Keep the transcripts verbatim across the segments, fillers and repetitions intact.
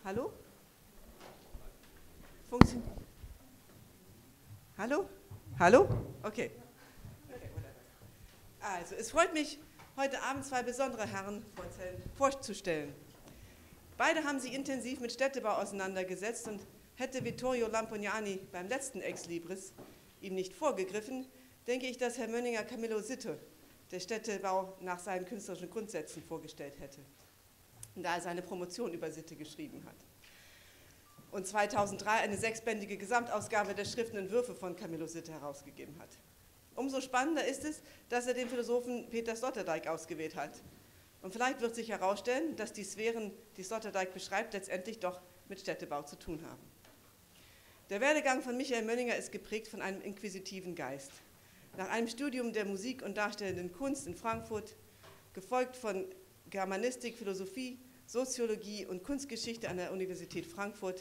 Hallo? Funktioniert? Hallo? Hallo? Okay. Also, es freut mich, heute Abend zwei besondere Herren vorzustellen. Beide haben sich intensiv mit Städtebau auseinandergesetzt und hätte Vittorio Lampugnani beim letzten Ex Libris ihm nicht vorgegriffen, denke ich, dass Herr Mönninger Camillo Sitte der Städtebau nach seinen künstlerischen Grundsätzen vorgestellt hätte, da er seine Promotion über Sitte geschrieben hat. Und zweitausenddrei eine sechsbändige Gesamtausgabe der Schriftenentwürfe von Camillo Sitte herausgegeben hat. Umso spannender ist es, dass er den Philosophen Peter Sloterdijk ausgewählt hat. Und vielleicht wird sich herausstellen, dass die Sphären, die Sloterdijk beschreibt, letztendlich doch mit Städtebau zu tun haben. Der Werdegang von Michael Mönninger ist geprägt von einem inquisitiven Geist. Nach einem Studium der Musik und darstellenden Kunst in Frankfurt, gefolgt von Germanistik, Philosophie, Soziologie und Kunstgeschichte an der Universität Frankfurt,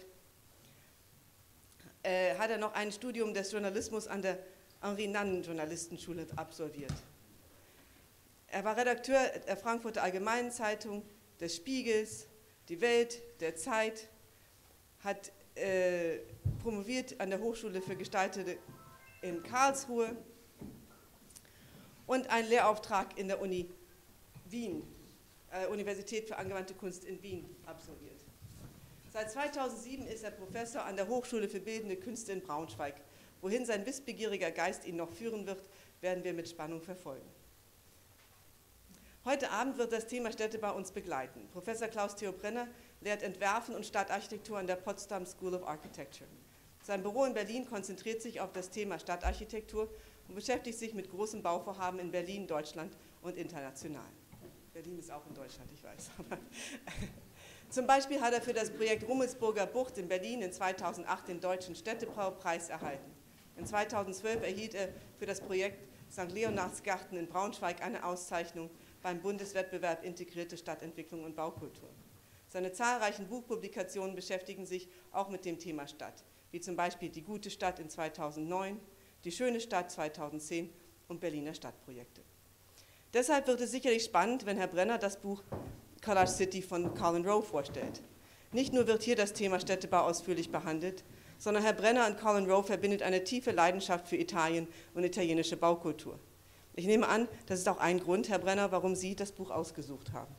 äh, hat er noch ein Studium des Journalismus an der Henri-Nannen-Journalistenschule absolviert. Er war Redakteur der Frankfurter Allgemeinen Zeitung, des Spiegels, Die Welt, der Zeit, hat äh, promoviert an der Hochschule für Gestaltung in Karlsruhe und einen Lehrauftrag in der Uni Wien, äh, Universität für angewandte Kunst in Wien absolviert. Seit zweitausendsieben ist er Professor an der Hochschule für Bildende Künste in Braunschweig. Wohin sein wissbegieriger Geist ihn noch führen wird, werden wir mit Spannung verfolgen. Heute Abend wird das Thema Städtebau uns begleiten. Professor Klaus-Theo Brenner lehrt Entwerfen und Stadtarchitektur an der Potsdam School of Architecture. Sein Büro in Berlin konzentriert sich auf das Thema Stadtarchitektur und beschäftigt sich mit großen Bauvorhaben in Berlin, Deutschland und international. Berlin ist auch in Deutschland, ich weiß. Zum Beispiel hat er für das Projekt Rummelsburger Bucht in Berlin in zweitausendacht den Deutschen Städtebaupreis erhalten. In zweitausendzwölf erhielt er für das Projekt Sankt Leonardsgarten in Braunschweig eine Auszeichnung beim Bundeswettbewerb Integrierte Stadtentwicklung und Baukultur. Seine zahlreichen Buchpublikationen beschäftigen sich auch mit dem Thema Stadt, wie zum Beispiel Die gute Stadt in zweitausendneun, Die schöne Stadt zweitausendzehn und Berliner Stadtprojekte. Deshalb wird es sicherlich spannend, wenn Herr Brenner das Buch Collage City von Colin Rowe vorstellt. Nicht nur wird hier das Thema Städtebau ausführlich behandelt, sondern Herr Brenner und Colin Rowe verbindet eine tiefe Leidenschaft für Italien und italienische Baukultur. Ich nehme an, das ist auch ein Grund, Herr Brenner, warum Sie das Buch ausgesucht haben.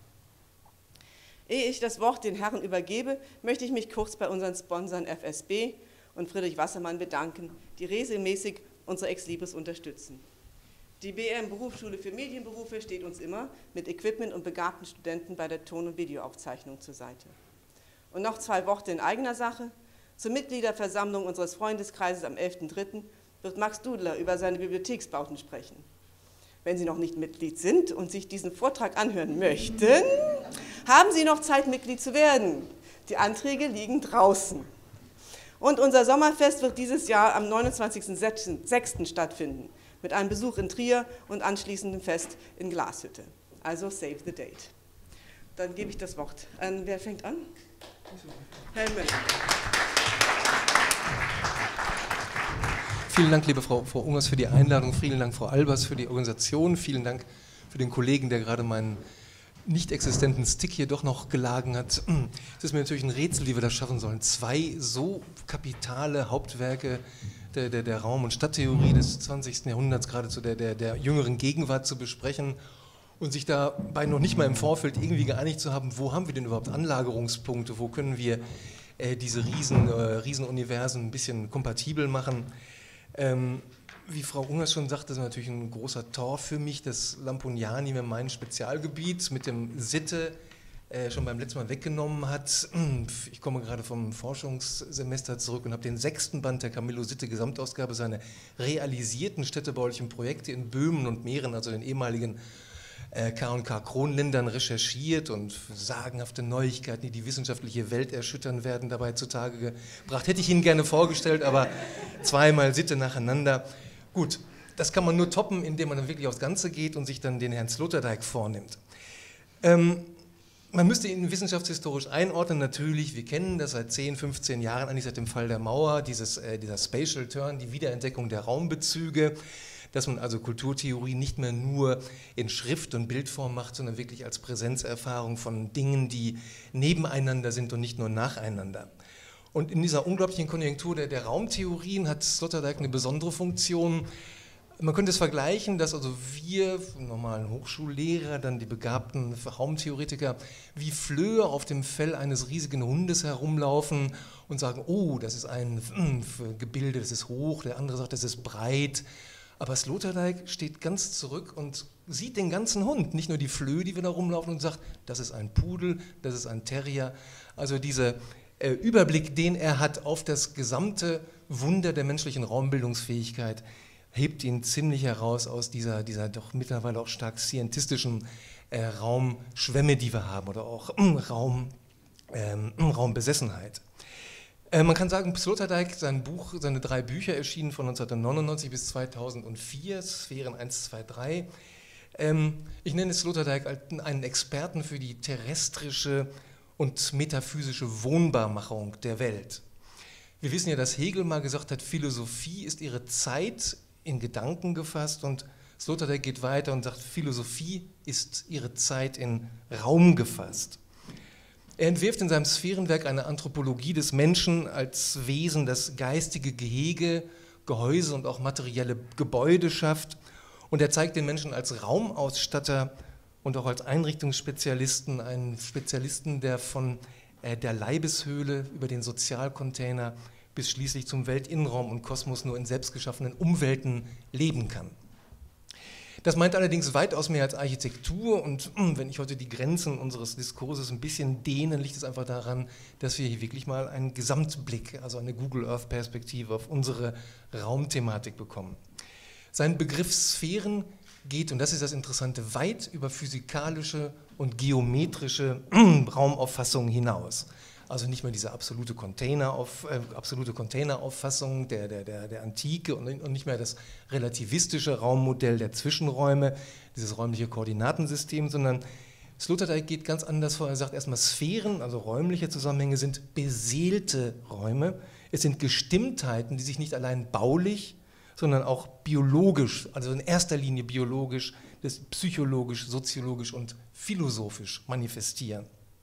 Ehe ich das Wort den Herren übergebe, möchte ich mich kurz bei unseren Sponsoren F S B und Friedrich Wassermann bedanken, die regelmäßig unsere Ex Libris unterstützen. Die B M Berufsschule für Medienberufe steht uns immer mit Equipment und begabten Studenten bei der Ton- und Videoaufzeichnung zur Seite. Und noch zwei Worte in eigener Sache. Zur Mitgliederversammlung unseres Freundeskreises am elften dritten wird Max Dudler über seine Bibliotheksbauten sprechen. Wenn Sie noch nicht Mitglied sind und sich diesen Vortrag anhören möchten, haben Sie noch Zeit, Mitglied zu werden. Die Anträge liegen draußen. Und unser Sommerfest wird dieses Jahr am neunundzwanzigsten sechsten stattfinden, mit einem Besuch in Trier und anschließendem Fest in Glashütte. Also save the date. Dann gebe ich das Wort an, wer fängt an? Herr Mönch. Vielen Dank, liebe Frau, Frau Ungers, für die Einladung. Vielen Dank, Frau Albers, für die Organisation. Vielen Dank für den Kollegen, der gerade meinen nicht existenten Stick hier doch noch geladen hat. Es ist mir natürlich ein Rätsel, wie wir das schaffen sollen. Zwei so kapitale Hauptwerke der, der, der Raum- und Stadttheorie des zwanzigsten Jahrhunderts, geradezu der, der, der jüngeren Gegenwart zu besprechen und sich dabei noch nicht mal im Vorfeld irgendwie geeinigt zu haben, wo haben wir denn überhaupt Anlagerungspunkte, wo können wir äh, diese Riesen, äh, Riesenuniversen ein bisschen kompatibel machen. Ähm, wie Frau Ungers schon sagte, das ist natürlich ein großer Tor für mich, dass Lampugnani mir mein Spezialgebiet mit dem Sitte äh, schon beim letzten Mal weggenommen hat. Ich komme gerade vom Forschungssemester zurück und habe den sechsten Band der Camillo Sitte Gesamtausgabe, seine realisierten städtebaulichen Projekte in Böhmen und Mähren, also den ehemaligen äh, K und K Kronländern, recherchiert und sagenhafte Neuigkeiten, die die wissenschaftliche Welt erschüttern werden, dabei zutage gebracht. Hätte ich Ihnen gerne vorgestellt, aber zweimal Sitte nacheinander. Gut, das kann man nur toppen, indem man dann wirklich aufs Ganze geht und sich dann den Herrn Sloterdijk vornimmt. Ähm, man müsste ihn wissenschaftshistorisch einordnen, natürlich, wir kennen das seit zehn, fünfzehn Jahren, eigentlich seit dem Fall der Mauer, dieses, äh, dieser Spatial Turn, die Wiederentdeckung der Raumbezüge. dass man also Kulturtheorie nicht mehr nur in Schrift und Bildform macht, sondern wirklich als Präsenzerfahrung von Dingen, die nebeneinander sind und nicht nur nacheinander. Und in dieser unglaublichen Konjunktur der, der Raumtheorien hat Sloterdijk eine besondere Funktion. Man könnte es vergleichen, dass also wir, normalen Hochschullehrer, dann die begabten Raumtheoretiker, wie Flöhe auf dem Fell eines riesigen Hundes herumlaufen und sagen, oh, das ist ein Gebilde, das ist hoch, der andere sagt, das ist breit. Aber Sloterdijk steht ganz zurück und sieht den ganzen Hund, nicht nur die Flöhe, die wir da rumlaufen, und sagt, das ist ein Pudel, das ist ein Terrier. Also dieser äh, Überblick, den er hat auf das gesamte Wunder der menschlichen Raumbildungsfähigkeit, hebt ihn ziemlich heraus aus dieser, dieser doch mittlerweile auch stark scientistischen äh, Raumschwemme, die wir haben, oder auch äh, Raum, äh, Raumbesessenheit. Äh, man kann sagen, Sloterdijk, sein Buch, seine drei Bücher erschienen von neunzehnhundertneunundneunzig bis zweitausendvier, Sphären eins, zwei, drei. Ähm, ich nenne Sloterdijk einen Experten für die terrestrische und metaphysische Wohnbarmachung der Welt. Wir wissen ja, dass Hegel mal gesagt hat, Philosophie ist ihre Zeit in Gedanken gefasst, und Sloterdijk geht weiter und sagt, Philosophie ist ihre Zeit in Raum gefasst. Er entwirft in seinem Sphärenwerk eine Anthropologie des Menschen als Wesen, das geistige Gehege, Gehäuse und auch materielle Gebäude schafft, und er zeigt den Menschen als Raumausstatter und auch als Einrichtungsspezialisten, einen Spezialisten, der von äh, der Leibeshöhle über den Sozialcontainer bis schließlich zum Weltinnenraum und Kosmos nur in selbstgeschaffenen Umwelten leben kann. Das meint allerdings weitaus mehr als Architektur, und wenn ich heute die Grenzen unseres Diskurses ein bisschen dehne, liegt es einfach daran, dass wir hier wirklich mal einen Gesamtblick, also eine Google Earth Perspektive auf unsere Raumthematik bekommen. Sein Begriff Sphären geht, und das ist das Interessante, weit über physikalische und geometrische Raumauffassungen hinaus. Also nicht mehr diese absolute, Container auf, äh, absolute Containerauffassung der, der, der, der Antike und, und nicht mehr das relativistische Raummodell der Zwischenräume, dieses räumliche Koordinatensystem, sondern Sloterdijk geht ganz anders vor. Er sagt erstmal, Sphären, also räumliche Zusammenhänge, sind beseelte Räume. Es sind Gestimmtheiten, die sich nicht allein baulich, sondern auch biologisch, also in erster Linie biologisch, das psychologisch, soziologisch und philosophisch manifestieren.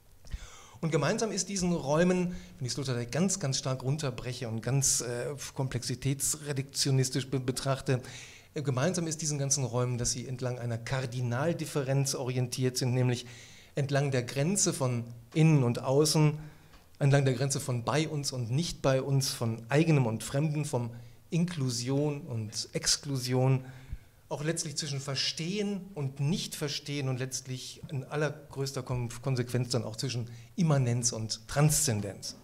Und gemeinsam ist diesen Räumen, wenn ich Sloterdijk ganz, ganz stark runterbreche und ganz äh, komplexitätsreduktionistisch be betrachte, äh, gemeinsam ist diesen ganzen Räumen, dass sie entlang einer Kardinaldifferenz orientiert sind, nämlich entlang der Grenze von Innen und Außen, entlang der Grenze von bei uns und nicht bei uns, von eigenem und Fremden, von Inklusion und Exklusion, auch letztlich zwischen Verstehen und Nicht-Verstehen und letztlich in allergrößter Konsequenz dann auch zwischen Immanenz und Transzendenz.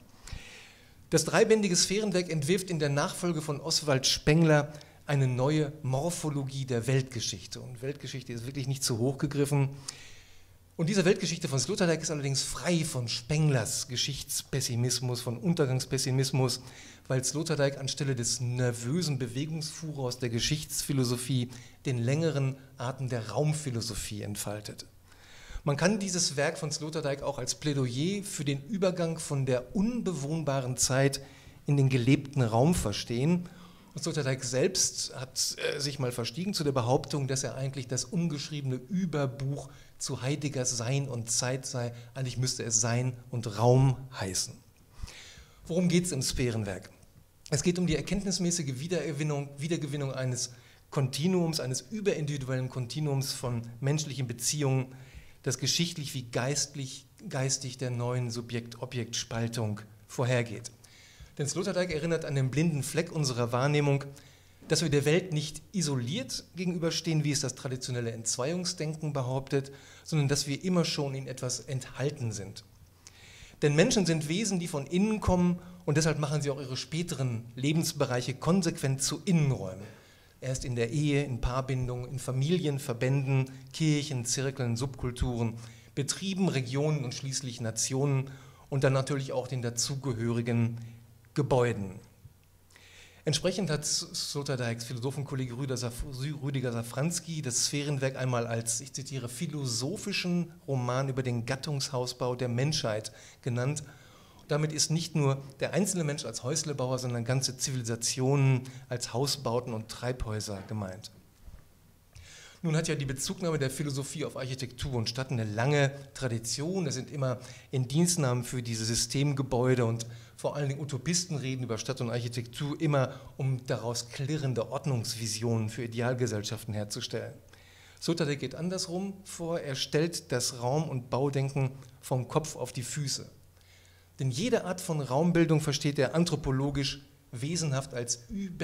Das dreibändige Sphärenwerk entwirft in der Nachfolge von Oswald Spengler eine neue Morphologie der Weltgeschichte. Und Weltgeschichte ist wirklich nicht zu hoch gegriffen. Und diese Weltgeschichte von Sloterdijk ist allerdings frei von Spenglers Geschichtspessimismus, von Untergangspessimismus, weil Sloterdijk anstelle des nervösen Bewegungsfurors der Geschichtsphilosophie den längeren Atem der Raumphilosophie entfaltet. Man kann dieses Werk von Sloterdijk auch als Plädoyer für den Übergang von der unbewohnbaren Zeit in den gelebten Raum verstehen. Und Sloterdijk selbst hat äh, sich mal verstiegen zu der Behauptung, dass er eigentlich das ungeschriebene Überbuch zu Heideggers Sein und Zeit sei. Eigentlich müsste es Sein und Raum heißen. Worum geht es im Sphärenwerk? Es geht um die erkenntnismäßige Wiedergewinnung, Wiedergewinnung eines Kontinuums, eines überindividuellen Kontinuums von menschlichen Beziehungen, das geschichtlich wie geistlich, geistig der neuen Subjekt-Objekt-Spaltung vorhergeht. Denn Sloterdijk erinnert an den blinden Fleck unserer Wahrnehmung, dass wir der Welt nicht isoliert gegenüberstehen, wie es das traditionelle Entzweiungsdenken behauptet, sondern dass wir immer schon in etwas enthalten sind. Denn Menschen sind Wesen, die von innen kommen, und deshalb machen sie auch ihre späteren Lebensbereiche konsequent zu Innenräumen. Erst in der Ehe, in Paarbindungen, in Familien, Verbänden, Kirchen, Zirkeln, Subkulturen, Betrieben, Regionen und schließlich Nationen und dann natürlich auch den dazugehörigen Gebäuden. Entsprechend hat Sloterdijks Philosophenkollege Rüdiger Safranski das Sphärenwerk einmal als, ich zitiere, philosophischen Roman über den Gattungshausbau der Menschheit genannt. Damit ist nicht nur der einzelne Mensch als Häuslebauer, sondern ganze Zivilisationen als Hausbauten und Treibhäuser gemeint. Nun hat ja die Bezugnahme der Philosophie auf Architektur und Stadt eine lange Tradition. Das sind immer Indienstnahmen für diese Systemgebäude und vor allen Dingen Utopisten reden über Stadt und Architektur immer, um daraus klirrende Ordnungsvisionen für Idealgesellschaften herzustellen. Sloterdijk geht andersrum vor, er stellt das Raum- und Baudenken vom Kopf auf die Füße. Denn jede Art von Raumbildung versteht er anthropologisch wesenhaft als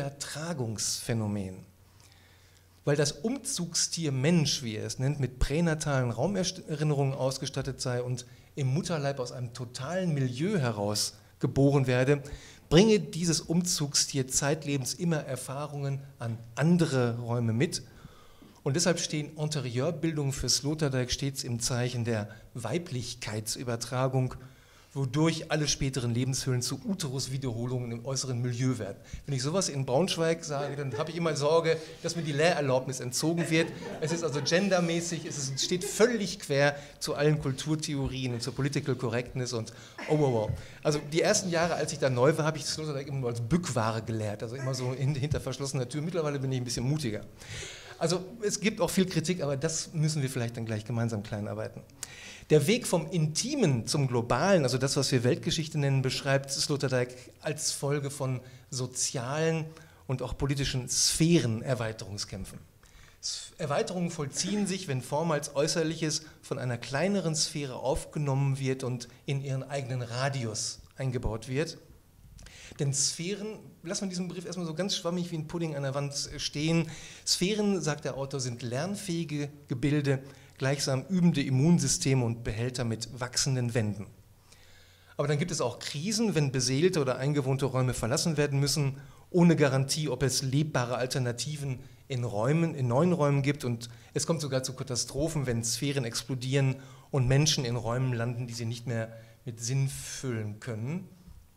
Übertragungsphänomen. Weil das Umzugstier Mensch, wie er es nennt, mit pränatalen Raumerinnerungen ausgestattet sei und im Mutterleib aus einem totalen Milieu heraus geboren werde, bringe dieses Umzugstier zeitlebens immer Erfahrungen an andere Räume mit. Und deshalb stehen Interieurbildungen für Sloterdijk stets im Zeichen der Weiblichkeitsübertragung, wodurch alle späteren Lebenshüllen zu Uteruswiederholungen im äußeren Milieu werden. Wenn ich sowas in Braunschweig sage, dann habe ich immer Sorge, dass mir die Lehrerlaubnis entzogen wird. Es ist also gendermäßig, es ist, steht völlig quer zu allen Kulturtheorien und zur Political Correctness und oh, wow, wow. Also die ersten Jahre, als ich da neu war, habe ich Sloterdijk immer nur als Bückware gelehrt, also immer so hinter verschlossener Tür. Mittlerweile bin ich ein bisschen mutiger. Also es gibt auch viel Kritik, aber das müssen wir vielleicht dann gleich gemeinsam kleinarbeiten. Der Weg vom Intimen zum Globalen, also das, was wir Weltgeschichte nennen, beschreibt Sloterdijk als Folge von sozialen und auch politischen Sphärenerweiterungskämpfen. Erweiterungen vollziehen sich, wenn vormals Äußerliches von einer kleineren Sphäre aufgenommen wird und in ihren eigenen Radius eingebaut wird. Denn Sphären, lassen wir diesen Begriff erstmal so ganz schwammig wie ein Pudding an der Wand stehen. Sphären, sagt der Autor, sind lernfähige Gebilde, gleichsam übende Immunsysteme und Behälter mit wachsenden Wänden. Aber dann gibt es auch Krisen, wenn beseelte oder eingewohnte Räume verlassen werden müssen, ohne Garantie, ob es lebbare Alternativen in Räumen, in neuen Räumen gibt. Und es kommt sogar zu Katastrophen, wenn Sphären explodieren und Menschen in Räumen landen, die sie nicht mehr mit Sinn füllen können.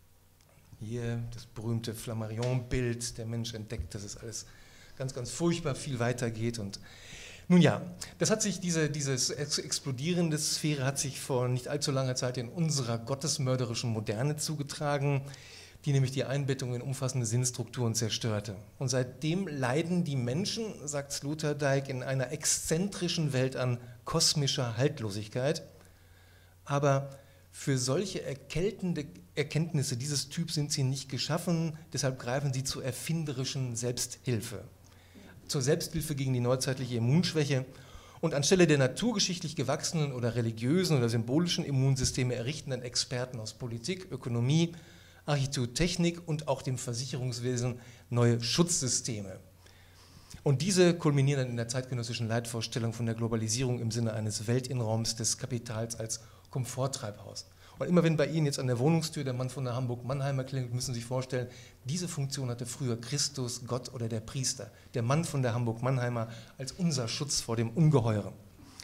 Hier das berühmte Flammarion-Bild, der Mensch entdeckt, dass es alles ganz, ganz furchtbar viel weitergeht. Und nun ja, das hat sich, diese dieses explodierende Sphäre hat sich vor nicht allzu langer Zeit in unserer gottesmörderischen Moderne zugetragen, die nämlich die Einbettung in umfassende Sinnstrukturen zerstörte. Und seitdem leiden die Menschen, sagt Sloterdijk, in einer exzentrischen Welt an kosmischer Haltlosigkeit. Aber für solche erkältende Erkenntnisse dieses Typs sind sie nicht geschaffen, deshalb greifen sie zur erfinderischen Selbsthilfe. Zur Selbsthilfe gegen die neuzeitliche Immunschwäche und anstelle der naturgeschichtlich gewachsenen oder religiösen oder symbolischen Immunsysteme errichten dann Experten aus Politik, Ökonomie, Architektur, Technik und auch dem Versicherungswesen neue Schutzsysteme. Und diese kulminieren dann in der zeitgenössischen Leitvorstellung von der Globalisierung im Sinne eines Weltinnenraums des Kapitals als Komforttreibhaus. Und immer wenn bei Ihnen jetzt an der Wohnungstür der Mann von der Hamburg-Mannheimer klingelt, müssen Sie sich vorstellen, diese Funktion hatte früher Christus, Gott oder der Priester. Der Mann von der Hamburg-Mannheimer als unser Schutz vor dem Ungeheuren.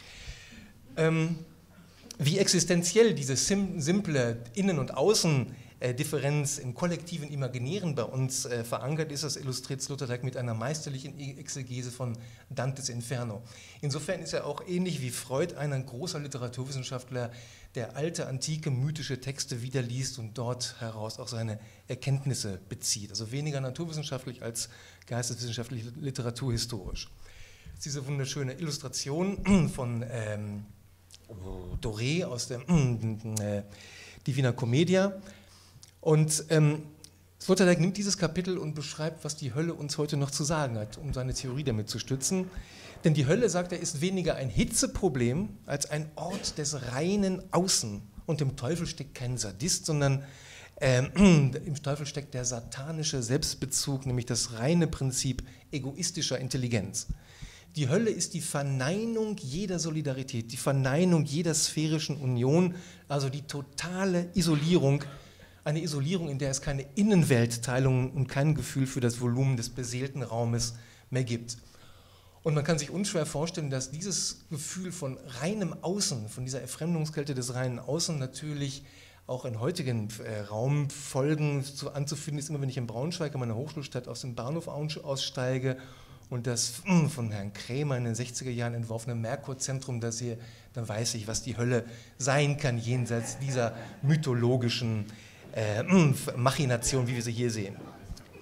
Ähm, wie existenziell diese sim simple Innen- und Außendifferenz im kollektiven Imaginären bei uns äh, verankert ist, das illustriert Sloterdijk mit einer meisterlichen Exegese von Dantes Inferno. Insofern ist er auch ähnlich wie Freud ein großer Literaturwissenschaftler, der alte, antike, mythische Texte wiederliest und dort heraus auch seine Erkenntnisse bezieht. Also weniger naturwissenschaftlich als geisteswissenschaftlich, literaturhistorisch. Das ist diese wunderschöne Illustration von ähm, Doré aus der äh, Divina Commedia. Und ähm, Sloterdijk nimmt dieses Kapitel und beschreibt, was die Hölle uns heute noch zu sagen hat, um seine Theorie damit zu stützen. Denn die Hölle, sagt er, ist weniger ein Hitzeproblem als ein Ort des reinen Außen. Und im Teufel steckt kein Sadist, sondern ähm, im Teufel steckt der satanische Selbstbezug, nämlich das reine Prinzip egoistischer Intelligenz. Die Hölle ist die Verneinung jeder Solidarität, die Verneinung jeder sphärischen Union, also die totale Isolierung, eine Isolierung, in der es keine Innenweltteilung und kein Gefühl für das Volumen des beseelten Raumes mehr gibt. Und man kann sich unschwer vorstellen, dass dieses Gefühl von reinem Außen, von dieser Erfremdungskälte des reinen Außen natürlich auch in heutigen äh, Raumfolgen zu, anzufinden ist. Immer wenn ich in Braunschweig, in meiner Hochschulstadt, aus dem Bahnhof aussteige und das mh, von Herrn Krämer in den sechziger Jahren entworfene Merkur-Zentrum da sehe, dann weiß ich, was die Hölle sein kann, jenseits dieser mythologischen äh, Machination, wie wir sie hier sehen.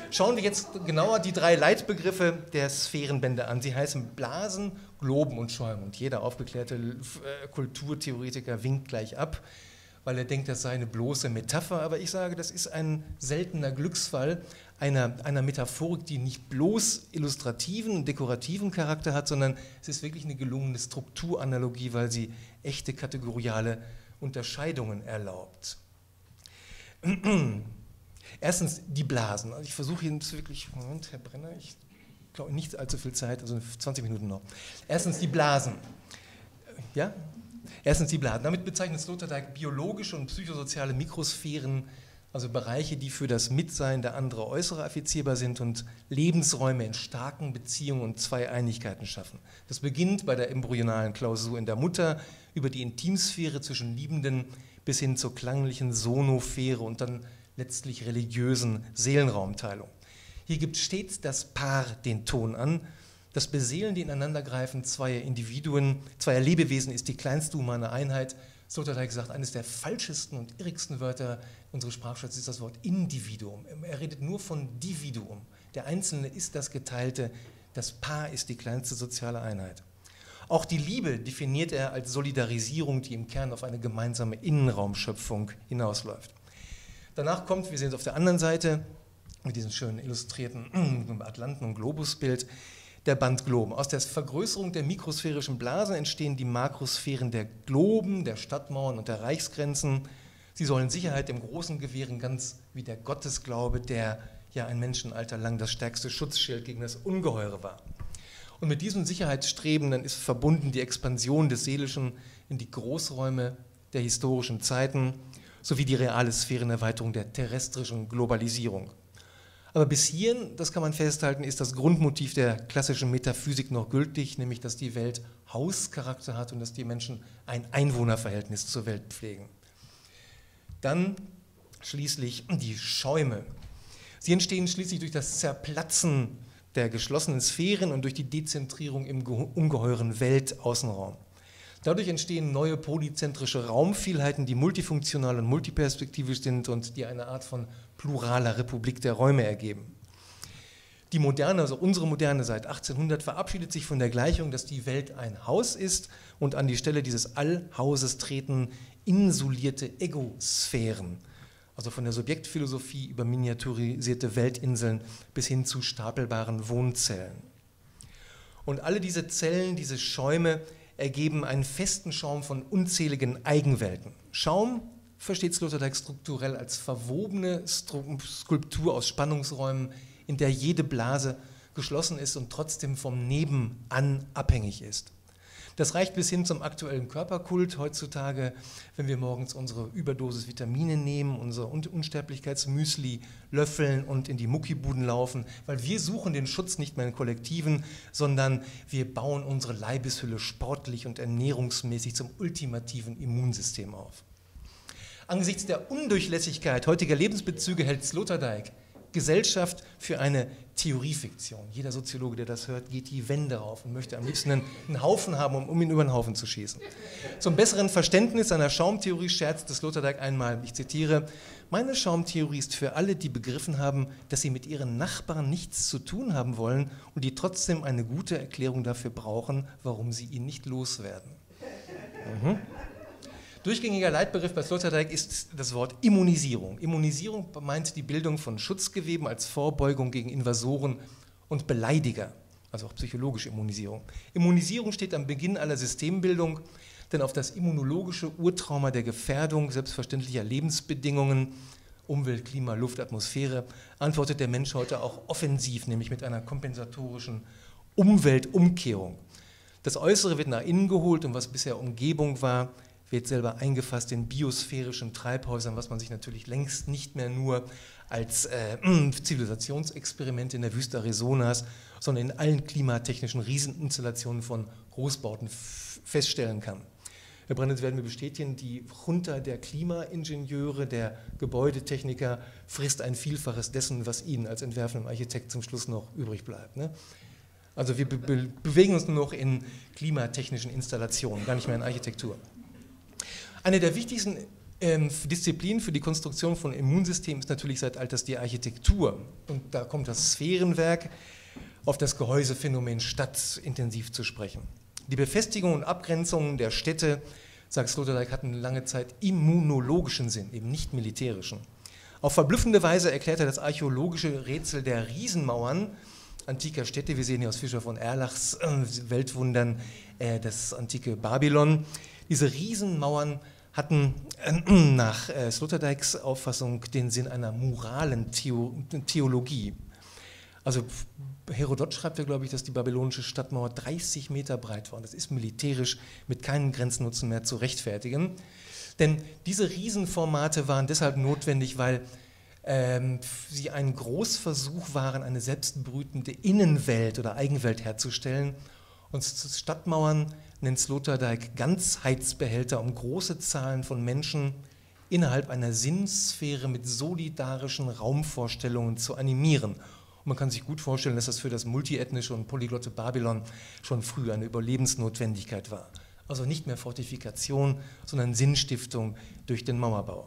Schauen wir jetzt genauer die drei Leitbegriffe der Sphärenbände an. Sie heißen Blasen, Globen und Schäume. Und jeder aufgeklärte äh, Kulturtheoretiker winkt gleich ab, weil er denkt, das sei eine bloße Metapher. Aber ich sage, das ist ein seltener Glücksfall einer, einer Metaphorik, die nicht bloß illustrativen und dekorativen Charakter hat, sondern es ist wirklich eine gelungene Strukturanalogie, weil sie echte kategoriale Unterscheidungen erlaubt. Erstens die Blasen. Also ich versuche jetzt wirklich, Moment, Herr Brenner, ich glaube nicht allzu viel Zeit, also zwanzig Minuten noch. Erstens die Blasen. Ja? Erstens die Blasen. Damit bezeichnet Sloterdijk biologische und psychosoziale Mikrosphären, also Bereiche, die für das Mitsein der andere äußere affizierbar sind und Lebensräume in starken Beziehungen und Zweieinigkeiten schaffen. Das beginnt bei der embryonalen Klausur in der Mutter, über die Intimsphäre zwischen Liebenden bis hin zur klanglichen Sonosphäre und dann letztlich religiösen Seelenraumteilung. Hier gibt stets das Paar den Ton an. Das beseelende Ineinandergreifen zweier Individuen, zweier Lebewesen ist die kleinste humane Einheit. Sloterdijk sagt, eines der falschesten und irrigsten Wörter unseres Sprachschatzes ist das Wort Individuum. Er redet nur von Dividuum. Der Einzelne ist das Geteilte, das Paar ist die kleinste soziale Einheit. Auch die Liebe definiert er als Solidarisierung, die im Kern auf eine gemeinsame Innenraumschöpfung hinausläuft. Danach kommt, wir sehen es auf der anderen Seite, mit diesem schönen illustrierten Atlanten- und Globusbild, der Band Globen. Aus der Vergrößerung der mikrosphärischen Blasen entstehen die Makrosphären der Globen, der Stadtmauern und der Reichsgrenzen. Sie sollen Sicherheit im Großen gewähren, ganz wie der Gottesglaube, der ja ein Menschenalter lang das stärkste Schutzschild gegen das Ungeheure war. Und mit diesem Sicherheitsstreben dann ist verbunden die Expansion des Seelischen in die Großräume der historischen Zeiten, sowie die reale Sphärenerweiterung der terrestrischen Globalisierung. Aber bis hierhin, das kann man festhalten, ist das Grundmotiv der klassischen Metaphysik noch gültig, nämlich dass die Welt Hauscharakter hat und dass die Menschen ein Einwohnerverhältnis zur Welt pflegen. Dann schließlich die Schäume. Sie entstehen schließlich durch das Zerplatzen der geschlossenen Sphären und durch die Dezentrierung im ungeheuren Weltaußenraum. Dadurch entstehen neue polyzentrische Raumvielheiten, die multifunktional und multiperspektivisch sind und die eine Art von pluraler Republik der Räume ergeben. Die Moderne, also unsere Moderne seit achtzehnhundert, verabschiedet sich von der Gleichung, dass die Welt ein Haus ist und an die Stelle dieses Allhauses treten insulierte Egosphären, also von der Subjektphilosophie über miniaturisierte Weltinseln bis hin zu stapelbaren Wohnzellen. Und alle diese Zellen, diese Schäume, ergeben einen festen Schaum von unzähligen Eigenwelten. Schaum versteht Sloterdijk strukturell als verwobene Skulptur aus Spannungsräumen, in der jede Blase geschlossen ist und trotzdem vom Nebenan abhängig ist. Das reicht bis hin zum aktuellen Körperkult heutzutage, wenn wir morgens unsere Überdosis Vitamine nehmen, unser Unsterblichkeitsmüsli löffeln und in die Muckibuden laufen, weil wir suchen den Schutz nicht mehr in Kollektiven, sondern wir bauen unsere Leibeshülle sportlich und ernährungsmäßig zum ultimativen Immunsystem auf. Angesichts der Undurchlässigkeit heutiger Lebensbezüge hält Sloterdijk Gesellschaft für eine Theoriefiktion. Jeder Soziologe, der das hört, geht die Wände rauf und möchte am liebsten einen, einen Haufen haben, um, um ihn über den Haufen zu schießen. Zum besseren Verständnis seiner Schaumtheorie scherzte Sloterdijk einmal, ich zitiere, meine Schaumtheorie ist für alle, die begriffen haben, dass sie mit ihren Nachbarn nichts zu tun haben wollen und die trotzdem eine gute Erklärung dafür brauchen, warum sie ihn nicht loswerden. Mhm. Durchgängiger Leitbegriff bei Sloterdijk ist das Wort Immunisierung. Immunisierung meint die Bildung von Schutzgeweben als Vorbeugung gegen Invasoren und Beleidiger, also auch psychologische Immunisierung. Immunisierung steht am Beginn aller Systembildung, denn auf das immunologische Urtrauma der Gefährdung selbstverständlicher Lebensbedingungen, Umwelt, Klima, Luft, Atmosphäre, antwortet der Mensch heute auch offensiv, nämlich mit einer kompensatorischen Umweltumkehrung. Das Äußere wird nach innen geholt und was bisher Umgebung war, wird selber eingefasst in biosphärischen Treibhäusern, was man sich natürlich längst nicht mehr nur als äh, Zivilisationsexperiment in der Wüste Arizonas, sondern in allen klimatechnischen Rieseninstallationen von Großbauten feststellen kann. Herr Brandt, werden wir bestätigen, die Junta der Klimaingenieure, der Gebäudetechniker frisst ein Vielfaches dessen, was Ihnen als entwerfendem Architekt zum Schluss noch übrig bleibt. Ne? Also wir be be bewegen uns nur noch in klimatechnischen Installationen, gar nicht mehr in Architektur. Eine der wichtigsten Ähm, Disziplin für die Konstruktion von Immunsystemen ist natürlich seit alters die Architektur. Und da kommt das Sphärenwerk auf das Gehäusephänomen Stadt intensiv zu sprechen. Die Befestigung und Abgrenzung der Städte, sagt Sloterdijk, hatten lange Zeit immunologischen Sinn, eben nicht militärischen. Auf verblüffende Weise erklärt er das archäologische Rätsel der Riesenmauern antiker Städte. Wir sehen hier aus Fischer von Erlachs äh, Weltwundern äh, das antike Babylon. Diese Riesenmauern hatten äh, nach äh, Sloterdijks Auffassung den Sinn einer moralen Theo Theologie. Also Herodot schreibt ja, glaube ich, dass die babylonische Stadtmauer dreißig Meter breit war. Und das ist militärisch mit keinem Grenznutzen mehr zu rechtfertigen. Denn diese Riesenformate waren deshalb notwendig, weil ähm, sie ein Großversuch waren, eine selbstbrütende Innenwelt oder Eigenwelt herzustellen. Und Stadtmauern nennt Sloterdijk Ganzheitsbehälter, um große Zahlen von Menschen innerhalb einer Sinnsphäre mit solidarischen Raumvorstellungen zu animieren. Und man kann sich gut vorstellen, dass das für das multiethnische und polyglotte Babylon schon früh eine Überlebensnotwendigkeit war. Also nicht mehr Fortifikation, sondern Sinnstiftung durch den Mauerbau.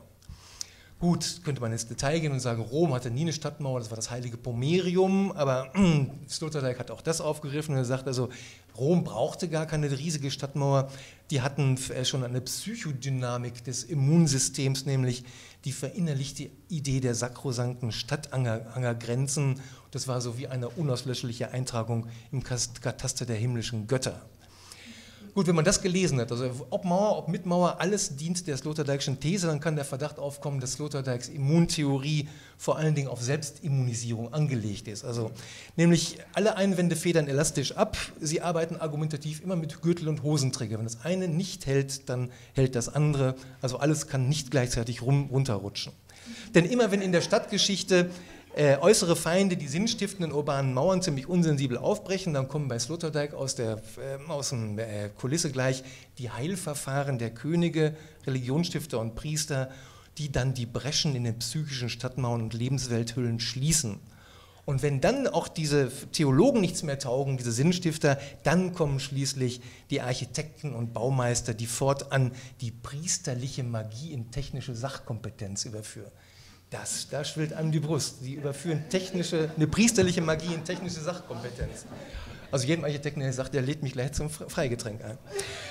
Gut, könnte man ins Detail gehen und sagen, Rom hatte nie eine Stadtmauer, das war das heilige Pomerium, aber Sloterdijk hat auch das aufgegriffen und er sagt also, Rom brauchte gar keine riesige Stadtmauer, die hatten schon eine Psychodynamik des Immunsystems, nämlich die verinnerlichte Idee der sakrosankten Stadtangergrenzen. Das war so wie eine unauslöschliche Eintragung im Kataster der himmlischen Götter. Gut, wenn man das gelesen hat, also ob Mauer, ob mit Mauer, alles dient der Sloterdijkschen These, dann kann der Verdacht aufkommen, dass Sloterdijks Immuntheorie vor allen Dingen auf Selbstimmunisierung angelegt ist. Also nämlich alle Einwände federn elastisch ab, sie arbeiten argumentativ immer mit Gürtel und Hosenträger. Wenn das eine nicht hält, dann hält das andere, also alles kann nicht gleichzeitig rum, runterrutschen. Denn immer wenn in der Stadtgeschichte Äh, äußere Feinde, die sinnstiftenden urbanen Mauern ziemlich unsensibel aufbrechen, dann kommen bei Sloterdijk aus der äh, aus dem, äh, Kulisse gleich die Heilverfahren der Könige, Religionsstifter und Priester, die dann die Breschen in den psychischen Stadtmauern und Lebenswelthüllen schließen. Und wenn dann auch diese Theologen nichts mehr taugen, diese Sinnstifter, dann kommen schließlich die Architekten und Baumeister, die fortan die priesterliche Magie in technische Sachkompetenz überführen. Das, da schwillt einem die Brust. Sie überführen technische, eine priesterliche Magie in technische Sachkompetenz. Also jedem Architekten, der sagt, der lädt mich gleich zum Freigetränk ein.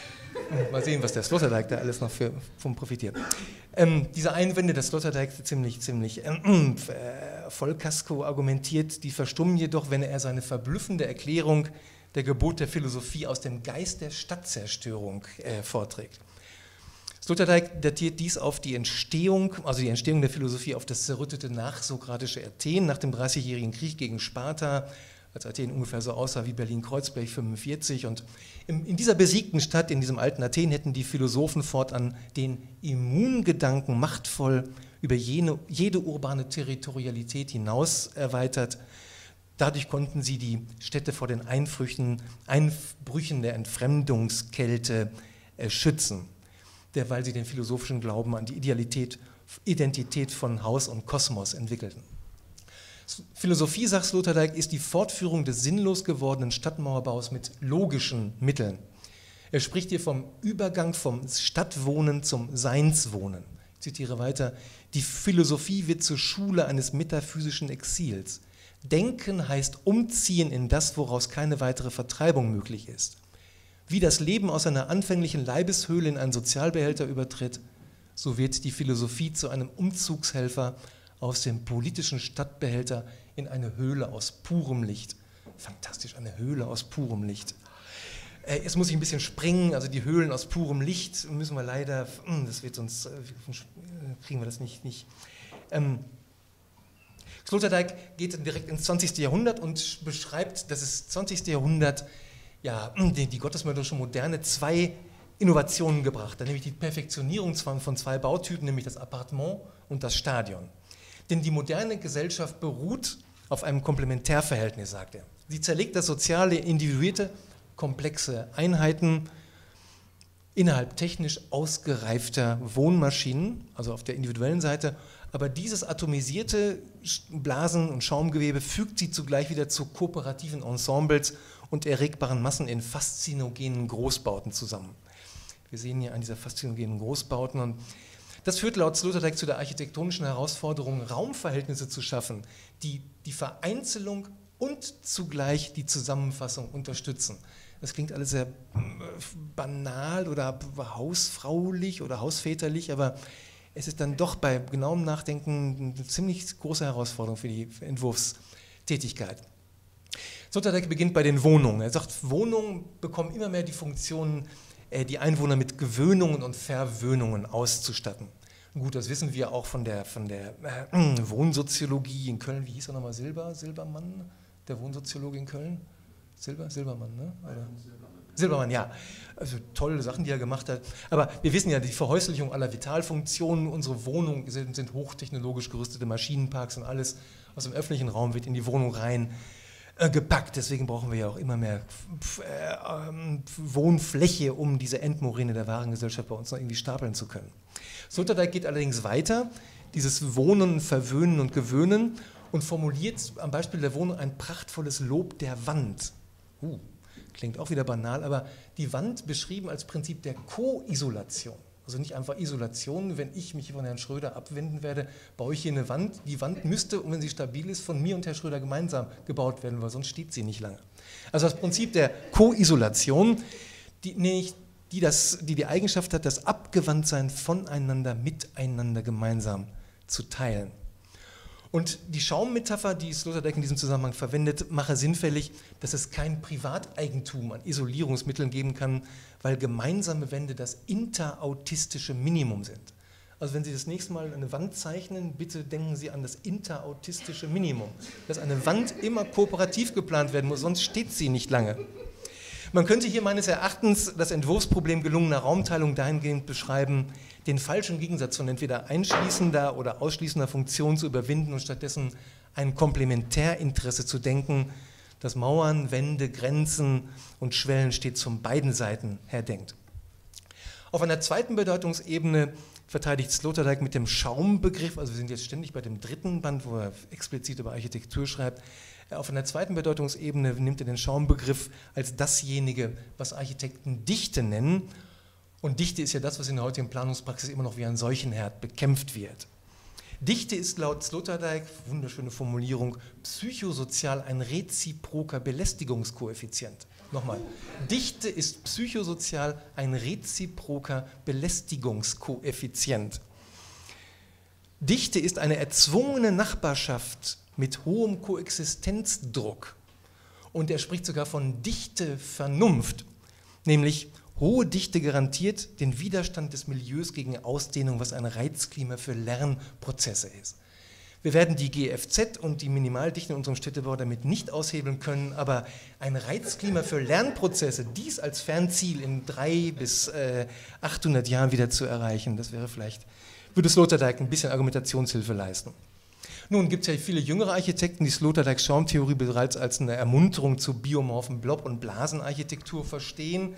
Mal sehen, was der Sloterdijk da alles noch für, von profitiert. Ähm, diese Einwände, dass Sloterdijk ziemlich, ziemlich äh, äh, Vollkasko argumentiert, die verstummen jedoch, wenn er seine verblüffende Erklärung der Gebot der Philosophie aus dem Geist der Stadtzerstörung äh, vorträgt. Sloterdijk datiert dies auf die Entstehung, also die Entstehung der Philosophie auf das zerrüttete nachsokratische Athen nach dem dreißigjährigen Krieg gegen Sparta, als Athen ungefähr so aussah wie Berlin-Kreuzberg fünfundvierzig. Und in, in dieser besiegten Stadt, in diesem alten Athen, hätten die Philosophen fortan den Immungedanken machtvoll über jene, jede urbane Territorialität hinaus erweitert. Dadurch konnten sie die Städte vor den Einbrüchen, Einbrüchen der Entfremdungskälte äh, schützen, derweil sie den philosophischen Glauben an die Idealität, Identität von Haus und Kosmos entwickelten. Philosophie, sagt Sloterdijk, ist die Fortführung des sinnlos gewordenen Stadtmauerbaus mit logischen Mitteln. Er spricht hier vom Übergang vom Stadtwohnen zum Seinswohnen. Ich zitiere weiter: Die Philosophie wird zur Schule eines metaphysischen Exils. Denken heißt umziehen in das, woraus keine weitere Vertreibung möglich ist. Wie das Leben aus einer anfänglichen Leibeshöhle in einen Sozialbehälter übertritt, so wird die Philosophie zu einem Umzugshelfer aus dem politischen Stadtbehälter in eine Höhle aus purem Licht. Fantastisch, eine Höhle aus purem Licht. Äh, jetzt muss ich ein bisschen springen, also die Höhlen aus purem Licht müssen wir leider, das wird sonst, äh, kriegen wir das nicht. nicht. Ähm, Sloterdijk geht direkt ins zwanzigste Jahrhundert und beschreibt, dass das zwanzigste Jahrhundert ja, die, die gottesmörderische Moderne zwei Innovationen gebracht hat, nämlich die Perfektionierung von zwei Bautypen, nämlich das Appartement und das Stadion. Denn die moderne Gesellschaft beruht auf einem Komplementärverhältnis, sagt er. Sie zerlegt das soziale, individuierte, komplexe Einheiten innerhalb technisch ausgereifter Wohnmaschinen, also auf der individuellen Seite, aber dieses atomisierte Blasen- und Schaumgewebe fügt sie zugleich wieder zu kooperativen Ensembles und erregbaren Massen in faszinogenen Großbauten zusammen. Wir sehen hier an dieser faszinogenen Großbauten und Das führt laut Sloterdijk zu der architektonischen Herausforderung, Raumverhältnisse zu schaffen, die die Vereinzelung und zugleich die Zusammenfassung unterstützen. Das klingt alles sehr banal oder hausfraulich oder hausväterlich, aber es ist dann doch bei genauem Nachdenken eine ziemlich große Herausforderung für die Entwurfstätigkeit. Sloterdijk beginnt bei den Wohnungen. Er sagt, Wohnungen bekommen immer mehr die Funktion, die Einwohner mit Gewöhnungen und Verwöhnungen auszustatten. Gut, das wissen wir auch von der, von der äh, Wohnsoziologie in Köln. Wie hieß er nochmal? Silber? Silbermann? Der Wohnsoziologe in Köln? Silber? Silbermann, ne? Oder? Silbermann, ja. Also tolle Sachen, die er gemacht hat. Aber wir wissen ja, die Verhäuslichung aller Vitalfunktionen, unsere Wohnungen sind, sind hochtechnologisch gerüstete Maschinenparks und alles aus dem öffentlichen Raum wird in die Wohnung rein äh, gepackt. Deswegen brauchen wir ja auch immer mehr äh, äh, Wohnfläche, um diese Endmoräne der Warengesellschaft bei uns noch irgendwie stapeln zu können. Sloterdijk geht allerdings weiter, dieses Wohnen, Verwöhnen und Gewöhnen, und formuliert am Beispiel der Wohnung ein prachtvolles Lob der Wand. Uh, klingt auch wieder banal, aber die Wand beschrieben als Prinzip der Ko-Isolation. Also nicht einfach Isolation, wenn ich mich von Herrn Schröder abwenden werde, baue ich hier eine Wand. Die Wand müsste, und wenn sie stabil ist, von mir und Herrn Schröder gemeinsam gebaut werden, weil sonst steht sie nicht lange. Also das Prinzip der Ko-Isolation, die, nee, die, das, die die Eigenschaft hat, das Abgewandtsein voneinander, miteinander gemeinsam zu teilen. Und die Schaummetapher, die Sloterdijk in diesem Zusammenhang verwendet, mache sinnfällig, dass es kein Privateigentum an Isolierungsmitteln geben kann, weil gemeinsame Wände das interautistische Minimum sind. Also wenn Sie das nächste Mal eine Wand zeichnen, bitte denken Sie an das interautistische Minimum, dass eine Wand immer kooperativ geplant werden muss, sonst steht sie nicht lange. Man könnte hier meines Erachtens das Entwurfsproblem gelungener Raumteilung dahingehend beschreiben, den falschen Gegensatz von entweder einschließender oder ausschließender Funktion zu überwinden und stattdessen ein Komplementärinteresse zu denken, das Mauern, Wände, Grenzen und Schwellen stets von beiden Seiten her denkt. Auf einer zweiten Bedeutungsebene verteidigt Sloterdijk mit dem Schaumbegriff, also wir sind jetzt ständig bei dem dritten Band, wo er explizit über Architektur schreibt. Auf einer zweiten Bedeutungsebene nimmt er den Schaumbegriff als dasjenige, was Architekten Dichte nennen. Und Dichte ist ja das, was in der heutigen Planungspraxis immer noch wie ein Seuchenherd bekämpft wird. Dichte ist laut Sloterdijk, wunderschöne Formulierung, psychosozial ein reziproker Belästigungskoeffizient. Nochmal, Dichte ist psychosozial ein reziproker Belästigungskoeffizient. Dichte ist eine erzwungene Nachbarschaft mit hohem Koexistenzdruck. Und er spricht sogar von dichte Vernunft, nämlich hohe Dichte garantiert den Widerstand des Milieus gegen Ausdehnung, was ein Reizklima für Lernprozesse ist. Wir werden die G F Z und die Minimaldichte in unserem Städtebau damit nicht aushebeln können, aber ein Reizklima für Lernprozesse, dies als Fernziel in drei bis äh, achthundert Jahren wieder zu erreichen, das wäre vielleicht, würde Sloterdijk ein bisschen Argumentationshilfe leisten. Nun gibt es ja viele jüngere Architekten, die Sloterdijks Schaumtheorie bereits als eine Ermunterung zu biomorphen Blob- und Blasenarchitektur verstehen.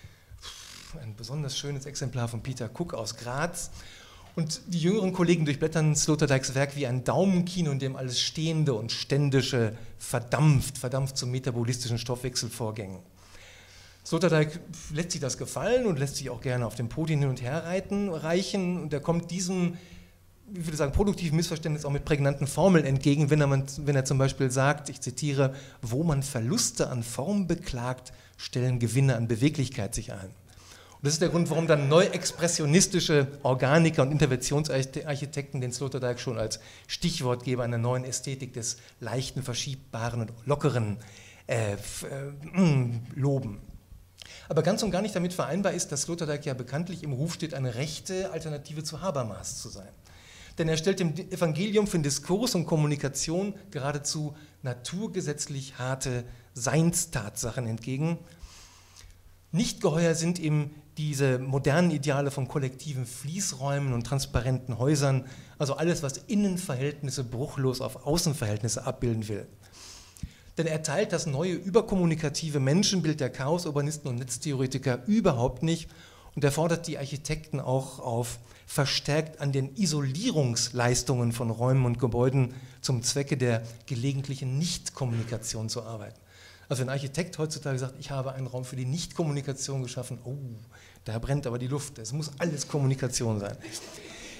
Ein besonders schönes Exemplar von Peter Cook aus Graz. Und die jüngeren Kollegen durchblättern Sloterdijks Werk wie ein Daumenkino, in dem alles Stehende und Ständische verdampft, verdampft zu metabolistischen Stoffwechselvorgängen. Sloterdijk lässt sich das gefallen und lässt sich auch gerne auf dem Podium hin und her reiten, reichen. Und er kommt diesem, ich würde sagen, produktiven Missverständnis auch mit prägnanten Formeln entgegen, wenn er, man, wenn er zum Beispiel sagt, ich zitiere, wo man Verluste an Form beklagt, stellen Gewinne an Beweglichkeit sich ein. Und das ist der Grund, warum dann neu-expressionistische Organiker und Interventionsarchitekten den Sloterdijk schon als Stichwortgeber einer neuen Ästhetik des leichten, verschiebbaren und lockeren äh, äh, loben. Aber ganz und gar nicht damit vereinbar ist, dass Sloterdijk ja bekanntlich im Ruf steht, eine rechte Alternative zu Habermas zu sein. Denn er stellt dem Evangelium für Diskurs und Kommunikation geradezu naturgesetzlich harte Seinstatsachen entgegen. Nicht geheuer sind ihm diese modernen Ideale von kollektiven Fließräumen und transparenten Häusern, also alles, was Innenverhältnisse bruchlos auf Außenverhältnisse abbilden will. Denn er teilt das neue überkommunikative Menschenbild der Chaosurbanisten und Netztheoretiker überhaupt nicht und er fordert die Architekten auch auf, verstärkt an den Isolierungsleistungen von Räumen und Gebäuden zum Zwecke der gelegentlichen Nichtkommunikation zu arbeiten. Also wenn ein Architekt heutzutage sagt, ich habe einen Raum für die Nichtkommunikation geschaffen, oh, da brennt aber die Luft, es muss alles Kommunikation sein.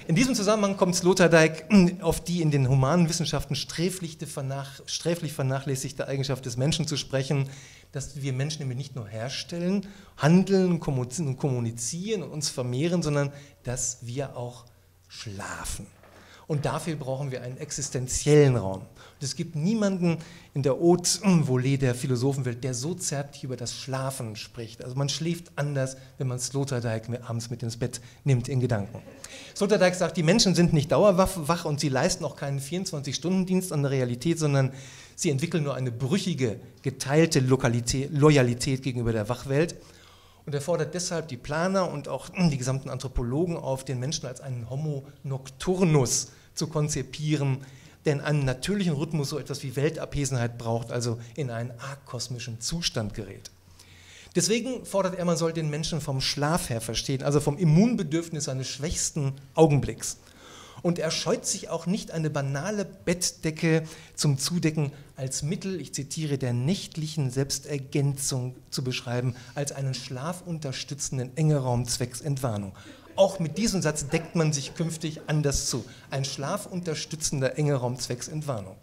In diesem Zusammenhang kommt Sloterdijk auf die in den humanen Wissenschaften sträflich vernachlässigte Eigenschaft des Menschen zu sprechen, dass wir Menschen nämlich nicht nur herstellen, handeln und kommunizieren und uns vermehren, sondern dass wir auch schlafen. Und dafür brauchen wir einen existenziellen Raum. Und es gibt niemanden in der Haute Volée der Philosophenwelt, der so zärtlich über das Schlafen spricht. Also man schläft anders, wenn man Sloterdijk abends mit ins Bett nimmt in Gedanken. Sloterdijk sagt, die Menschen sind nicht dauerwach und sie leisten auch keinen vierundzwanzig-Stunden-Dienst an der Realität, sondern sie entwickeln nur eine brüchige, geteilte Lokalität, Loyalität gegenüber der Wachwelt. Und er fordert deshalb die Planer und auch die gesamten Anthropologen auf, den Menschen als einen Homo nocturnus zu konzipieren, der in einem natürlichen Rhythmus so etwas wie Weltabwesenheit braucht, also in einen akosmischen Zustand gerät. Deswegen fordert er, man soll den Menschen vom Schlaf her verstehen, also vom Immunbedürfnis seines schwächsten Augenblicks. Und er scheut sich auch nicht, eine banale Bettdecke zum Zudecken als Mittel, ich zitiere, der nächtlichen Selbstergänzung zu beschreiben, als einen schlafunterstützenden Engeraum zwecks Entwarnung. Auch mit diesem Satz deckt man sich künftig anders zu. Ein schlafunterstützender Engeraum zwecks Entwarnung.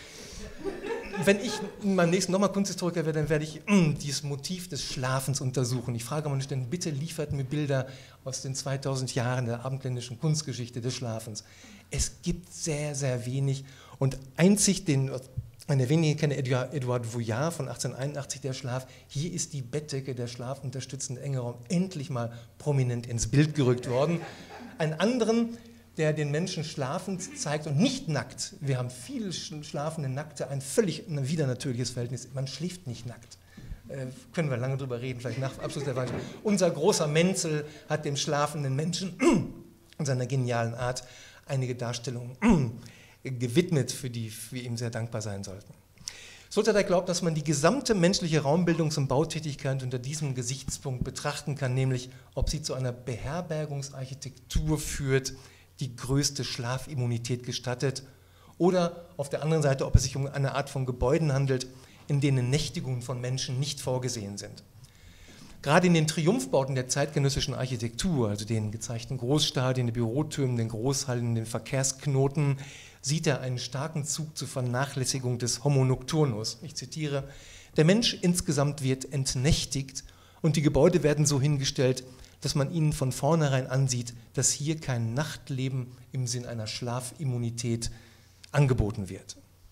Wenn ich in meinem nächsten nochmal Kunsthistoriker werde, dann werde ich mh, dieses Motiv des Schlafens untersuchen. Ich frage meine Studenten, bitte liefert mir Bilder aus den zweitausend Jahren der abendländischen Kunstgeschichte des Schlafens. Es gibt sehr, sehr wenig und einzig den, eine wenige kenne, Edouard Vuillard von achtzehnhunderteinundachtzig, der Schlaf. Hier ist die Bettdecke, der schlafunterstützende Engeraum, endlich mal prominent ins Bild gerückt worden. Einen anderen, der den Menschen schlafend zeigt und nicht nackt. Wir haben viele schlafende Nackte, ein völlig widernatürliches Verhältnis. Man schläft nicht nackt. Äh, können wir lange drüber reden, vielleicht nach Abschluss der Wahl. Unser großer Menzel hat dem schlafenden Menschen in seiner genialen Art einige Darstellungen gewidmet, für die wir ihm sehr dankbar sein sollten. Sloterdijk glaubt, dass man die gesamte menschliche Raumbildungs- und Bautätigkeit unter diesem Gesichtspunkt betrachten kann, nämlich ob sie zu einer Beherbergungsarchitektur führt, die größte Schlafimmunität gestattet, oder auf der anderen Seite, ob es sich um eine Art von Gebäuden handelt, in denen Nächtigungen von Menschen nicht vorgesehen sind. Gerade in den Triumphbauten der zeitgenössischen Architektur, also den gezeigten Großstadien, den Bürotürmen, den Großhallen, den Verkehrsknoten, sieht er einen starken Zug zur Vernachlässigung des Homo nocturnus. Ich zitiere, der Mensch insgesamt wird entnächtigt und die Gebäude werden so hingestellt, dass man ihnen von vornherein ansieht, dass hier kein Nachtleben im Sinn einer Schlafimmunität angeboten wird.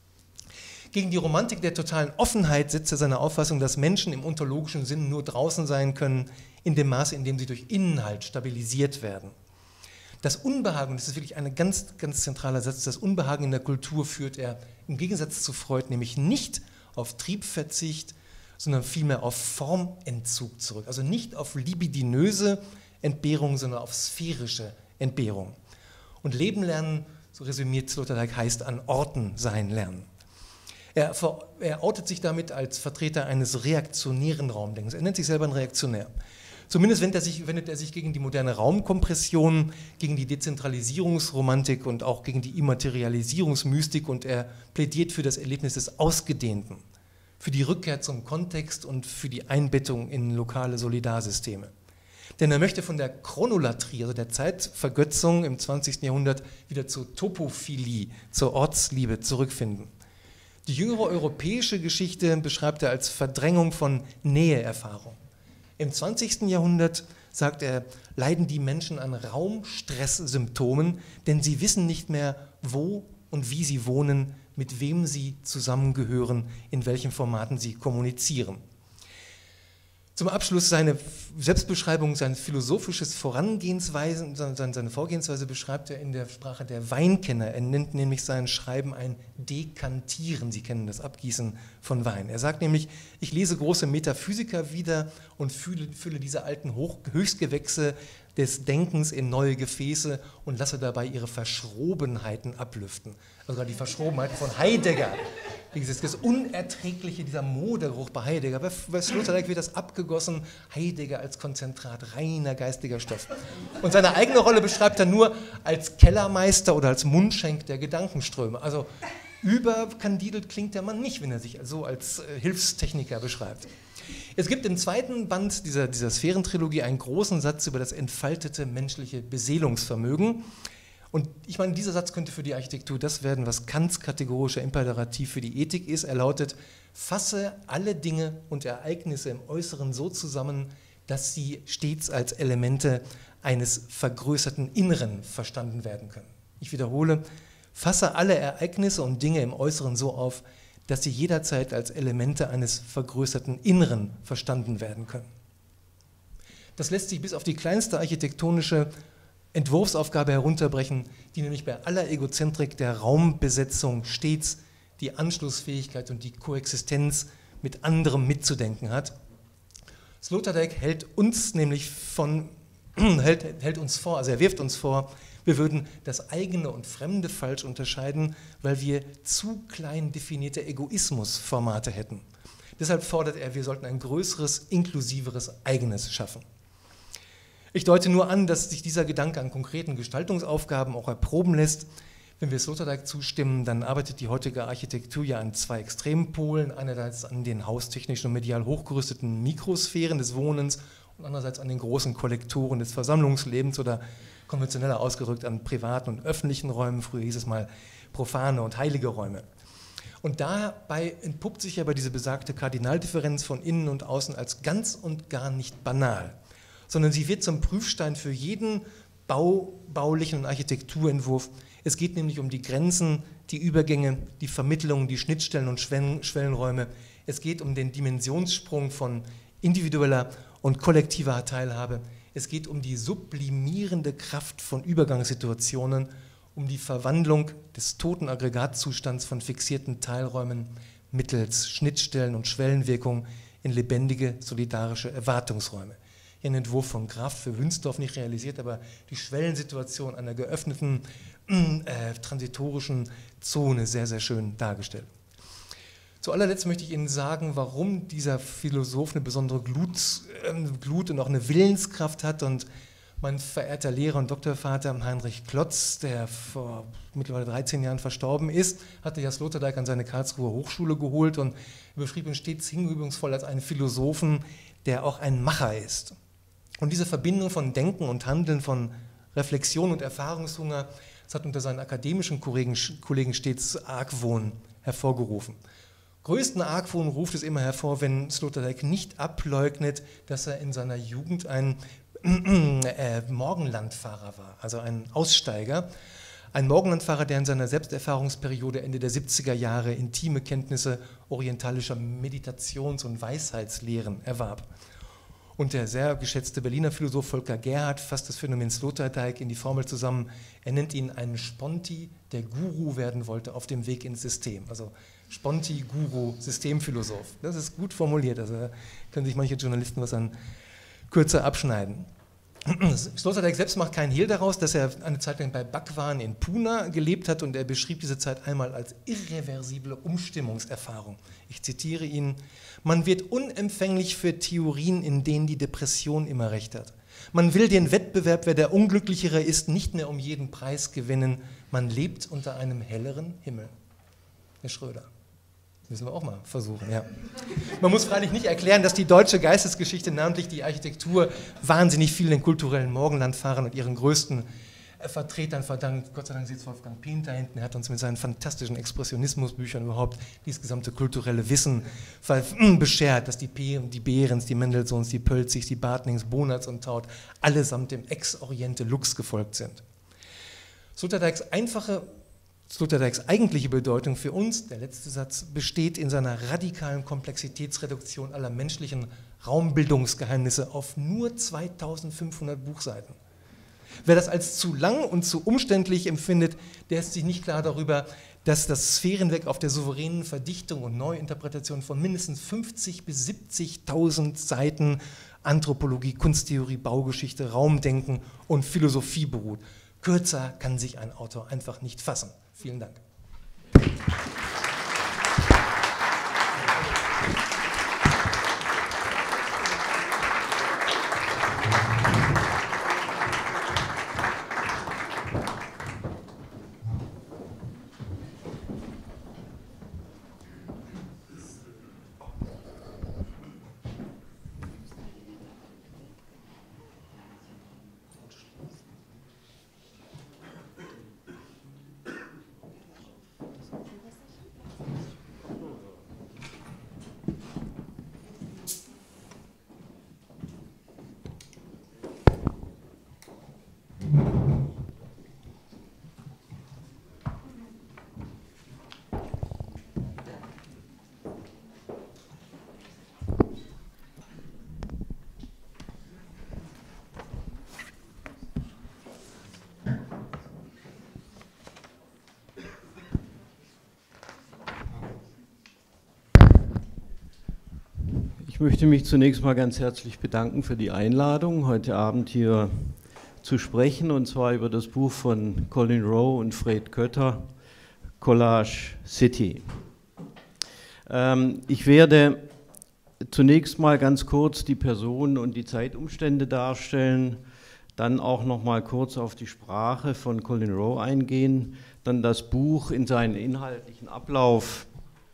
Gegen die Romantik der totalen Offenheit setzt er seine Auffassung, dass Menschen im ontologischen Sinn nur draußen sein können, in dem Maße, in dem sie durch Inhalt stabilisiert werden. Das Unbehagen, das ist wirklich ein ganz, ganz zentraler Satz, das Unbehagen in der Kultur führt er im Gegensatz zu Freud nämlich nicht auf Triebverzicht, sondern vielmehr auf Formentzug zurück. Also nicht auf libidinöse Entbehrung, sondern auf sphärische Entbehrung. Und Leben lernen, so resümiert Sloterdijk, heißt an Orten sein lernen. Er, er outet sich damit als Vertreter eines reaktionären Raumdenkens. Er nennt sich selber ein Reaktionär. Zumindest wendet er sich, wendet er sich gegen die moderne Raumkompression, gegen die Dezentralisierungsromantik und auch gegen die Immaterialisierungsmystik, und er plädiert für das Erlebnis des Ausgedehnten, für die Rückkehr zum Kontext und für die Einbettung in lokale Solidarsysteme. Denn er möchte von der Chronolatrie, also der Zeitvergötzung im zwanzigsten Jahrhundert, wieder zur Topophilie, zur Ortsliebe zurückfinden. Die jüngere europäische Geschichte beschreibt er als Verdrängung von Näheerfahrung. Im zwanzigsten Jahrhundert, sagt er, leiden die Menschen an Raumstresssymptomen, denn sie wissen nicht mehr, wo und wie sie wohnen, mit wem sie zusammengehören, in welchen Formaten sie kommunizieren. Zum Abschluss seine Selbstbeschreibung, sein philosophisches Vorangehensweise, seine Vorgehensweise beschreibt er in der Sprache der Weinkenner. Er nennt nämlich sein Schreiben ein Dekantieren. Sie kennen das Abgießen von Wein. Er sagt nämlich, ich lese große Metaphysiker wieder und fühle, fülle diese alten Hoch, Höchstgewächse des Denkens in neue Gefäße und lasse dabei ihre Verschrobenheiten ablüften. Also die Verschrobenheiten von Heidegger. Das Unerträgliche, dieser Modergeruch bei Heidegger. Bei, bei Sloterdijk wird das abgegossen, Heidegger als Konzentrat, reiner geistiger Stoff. Und seine eigene Rolle beschreibt er nur als Kellermeister oder als Mundschenk der Gedankenströme. Also überkandidelt klingt der Mann nicht, wenn er sich so als äh, Hilfstechniker beschreibt. Es gibt im zweiten Band dieser, dieser Sphärentrilogie einen großen Satz über das entfaltete menschliche Beseelungsvermögen. Und ich meine, dieser Satz könnte für die Architektur das werden, was Kants kategorischer Imperativ für die Ethik ist. Er lautet: Fasse alle Dinge und Ereignisse im Äußeren so zusammen, dass sie stets als Elemente eines vergrößerten Inneren verstanden werden können. Ich wiederhole: Fasse alle Ereignisse und Dinge im Äußeren so auf, dass sie jederzeit als Elemente eines vergrößerten Inneren verstanden werden können. Das lässt sich bis auf die kleinste architektonische Entwurfsaufgabe herunterbrechen, die nämlich bei aller Egozentrik der Raumbesetzung stets die Anschlussfähigkeit und die Koexistenz mit anderem mitzudenken hat. Sloterdijk hält uns nämlich von, hält, hält uns vor, also er wirft uns vor, wir würden das eigene und Fremde falsch unterscheiden, weil wir zu klein definierte Egoismusformate hätten. Deshalb fordert er, wir sollten ein größeres, inklusiveres Eigenes schaffen. Ich deute nur an, dass sich dieser Gedanke an konkreten Gestaltungsaufgaben auch erproben lässt. Wenn wir Sloterdijk zustimmen, dann arbeitet die heutige Architektur ja an zwei Extrempolen, einerseits an den haustechnischen und medial hochgerüsteten Mikrosphären des Wohnens und andererseits an den großen Kollektoren des Versammlungslebens oder konventioneller ausgedrückt an privaten und öffentlichen Räumen, früher hieß es mal profane und heilige Räume. Und dabei entpuppt sich aber diese besagte Kardinaldifferenz von innen und außen als ganz und gar nicht banal, sondern sie wird zum Prüfstein für jeden Bau, baulichen und Architekturentwurf. Es geht nämlich um die Grenzen, die Übergänge, die Vermittlungen, die Schnittstellen und Schwellenräume. Es geht um den Dimensionssprung von individueller und kollektiver Teilhabe. Es geht um die sublimierende Kraft von Übergangssituationen, um die Verwandlung des toten Aggregatzustands von fixierten Teilräumen mittels Schnittstellen und Schwellenwirkung in lebendige, solidarische Erwartungsräume. Hier ein Entwurf von Graf für Wünsdorf, nicht realisiert, aber die Schwellensituation einer geöffneten äh, transitorischen Zone sehr, sehr schön dargestellt. Zu allerletzt möchte ich Ihnen sagen, warum dieser Philosoph eine besondere Glut, äh, Glut und auch eine Willenskraft hat. Und mein verehrter Lehrer und Doktorvater Heinrich Klotz, der vor mittlerweile dreizehn Jahren verstorben ist, hatte ja Sloterdijk an seine Karlsruher Hochschule geholt und beschrieb ihn stets hingebungsvoll als einen Philosophen, der auch ein Macher ist. Und diese Verbindung von Denken und Handeln, von Reflexion und Erfahrungshunger, das hat unter seinen akademischen Kollegen, Kollegen stets Argwohn hervorgerufen. Größten Argwohn ruft es immer hervor, wenn Sloterdijk nicht ableugnet, dass er in seiner Jugend ein äh, Morgenlandfahrer war, also ein Aussteiger. Ein Morgenlandfahrer, der in seiner Selbsterfahrungsperiode Ende der siebziger Jahre intime Kenntnisse orientalischer Meditations- und Weisheitslehren erwarb. Und der sehr geschätzte Berliner Philosoph Volker Gerhardt fasst das Phänomen Sloterdijk in die Formel zusammen. Er nennt ihn einen Sponti, der Guru werden wollte auf dem Weg ins System. Also Sponti, Guru, Systemphilosoph. Das ist gut formuliert, also da können sich manche Journalisten was an kürzer abschneiden. Sloterdijk selbst macht keinen Hehl daraus, dass er eine Zeit lang bei Bhagwan in Pune gelebt hat und er beschrieb diese Zeit einmal als irreversible Umstimmungserfahrung. Ich zitiere ihn: Man wird unempfänglich für Theorien, in denen die Depression immer recht hat. Man will den Wettbewerb, wer der Unglücklichere ist, nicht mehr um jeden Preis gewinnen. Man lebt unter einem helleren Himmel. Herr Schröder. Müssen wir auch mal versuchen, ja. Man muss freilich nicht erklären, dass die deutsche Geistesgeschichte, namentlich die Architektur, wahnsinnig viel den kulturellen Morgenlandfahrern und ihren größten Vertretern verdankt. Gott sei Dank sitzt Wolfgang Pien da hinten, er hat uns mit seinen fantastischen Expressionismusbüchern überhaupt dieses gesamte kulturelle Wissen beschert, dass die P und die Behrens, die Mendelssohns, die Pölzigs, die Bartnings, Bonatz und Taut allesamt dem Ex-Oriente Lux gefolgt sind. Sloterdijks einfache Sloterdijks eigentliche Bedeutung für uns, der letzte Satz, besteht in seiner radikalen Komplexitätsreduktion aller menschlichen Raumbildungsgeheimnisse auf nur zweitausendfünfhundert Buchseiten. Wer das als zu lang und zu umständlich empfindet, der ist sich nicht klar darüber, dass das Sphärenwerk auf der souveränen Verdichtung und Neuinterpretation von mindestens fünfzig bis siebzigtausend Seiten Anthropologie, Kunsttheorie, Baugeschichte, Raumdenken und Philosophie beruht. Kürzer kann sich ein Autor einfach nicht fassen. Vielen Dank. Ich möchte mich zunächst mal ganz herzlich bedanken für die Einladung, heute Abend hier zu sprechen, und zwar über das Buch von Colin Rowe und Fred Kötter, Collage City. Ähm, ich werde zunächst mal ganz kurz die Person und die Zeitumstände darstellen, dann auch noch mal kurz auf die Sprache von Colin Rowe eingehen, dann das Buch in seinen inhaltlichen Ablauf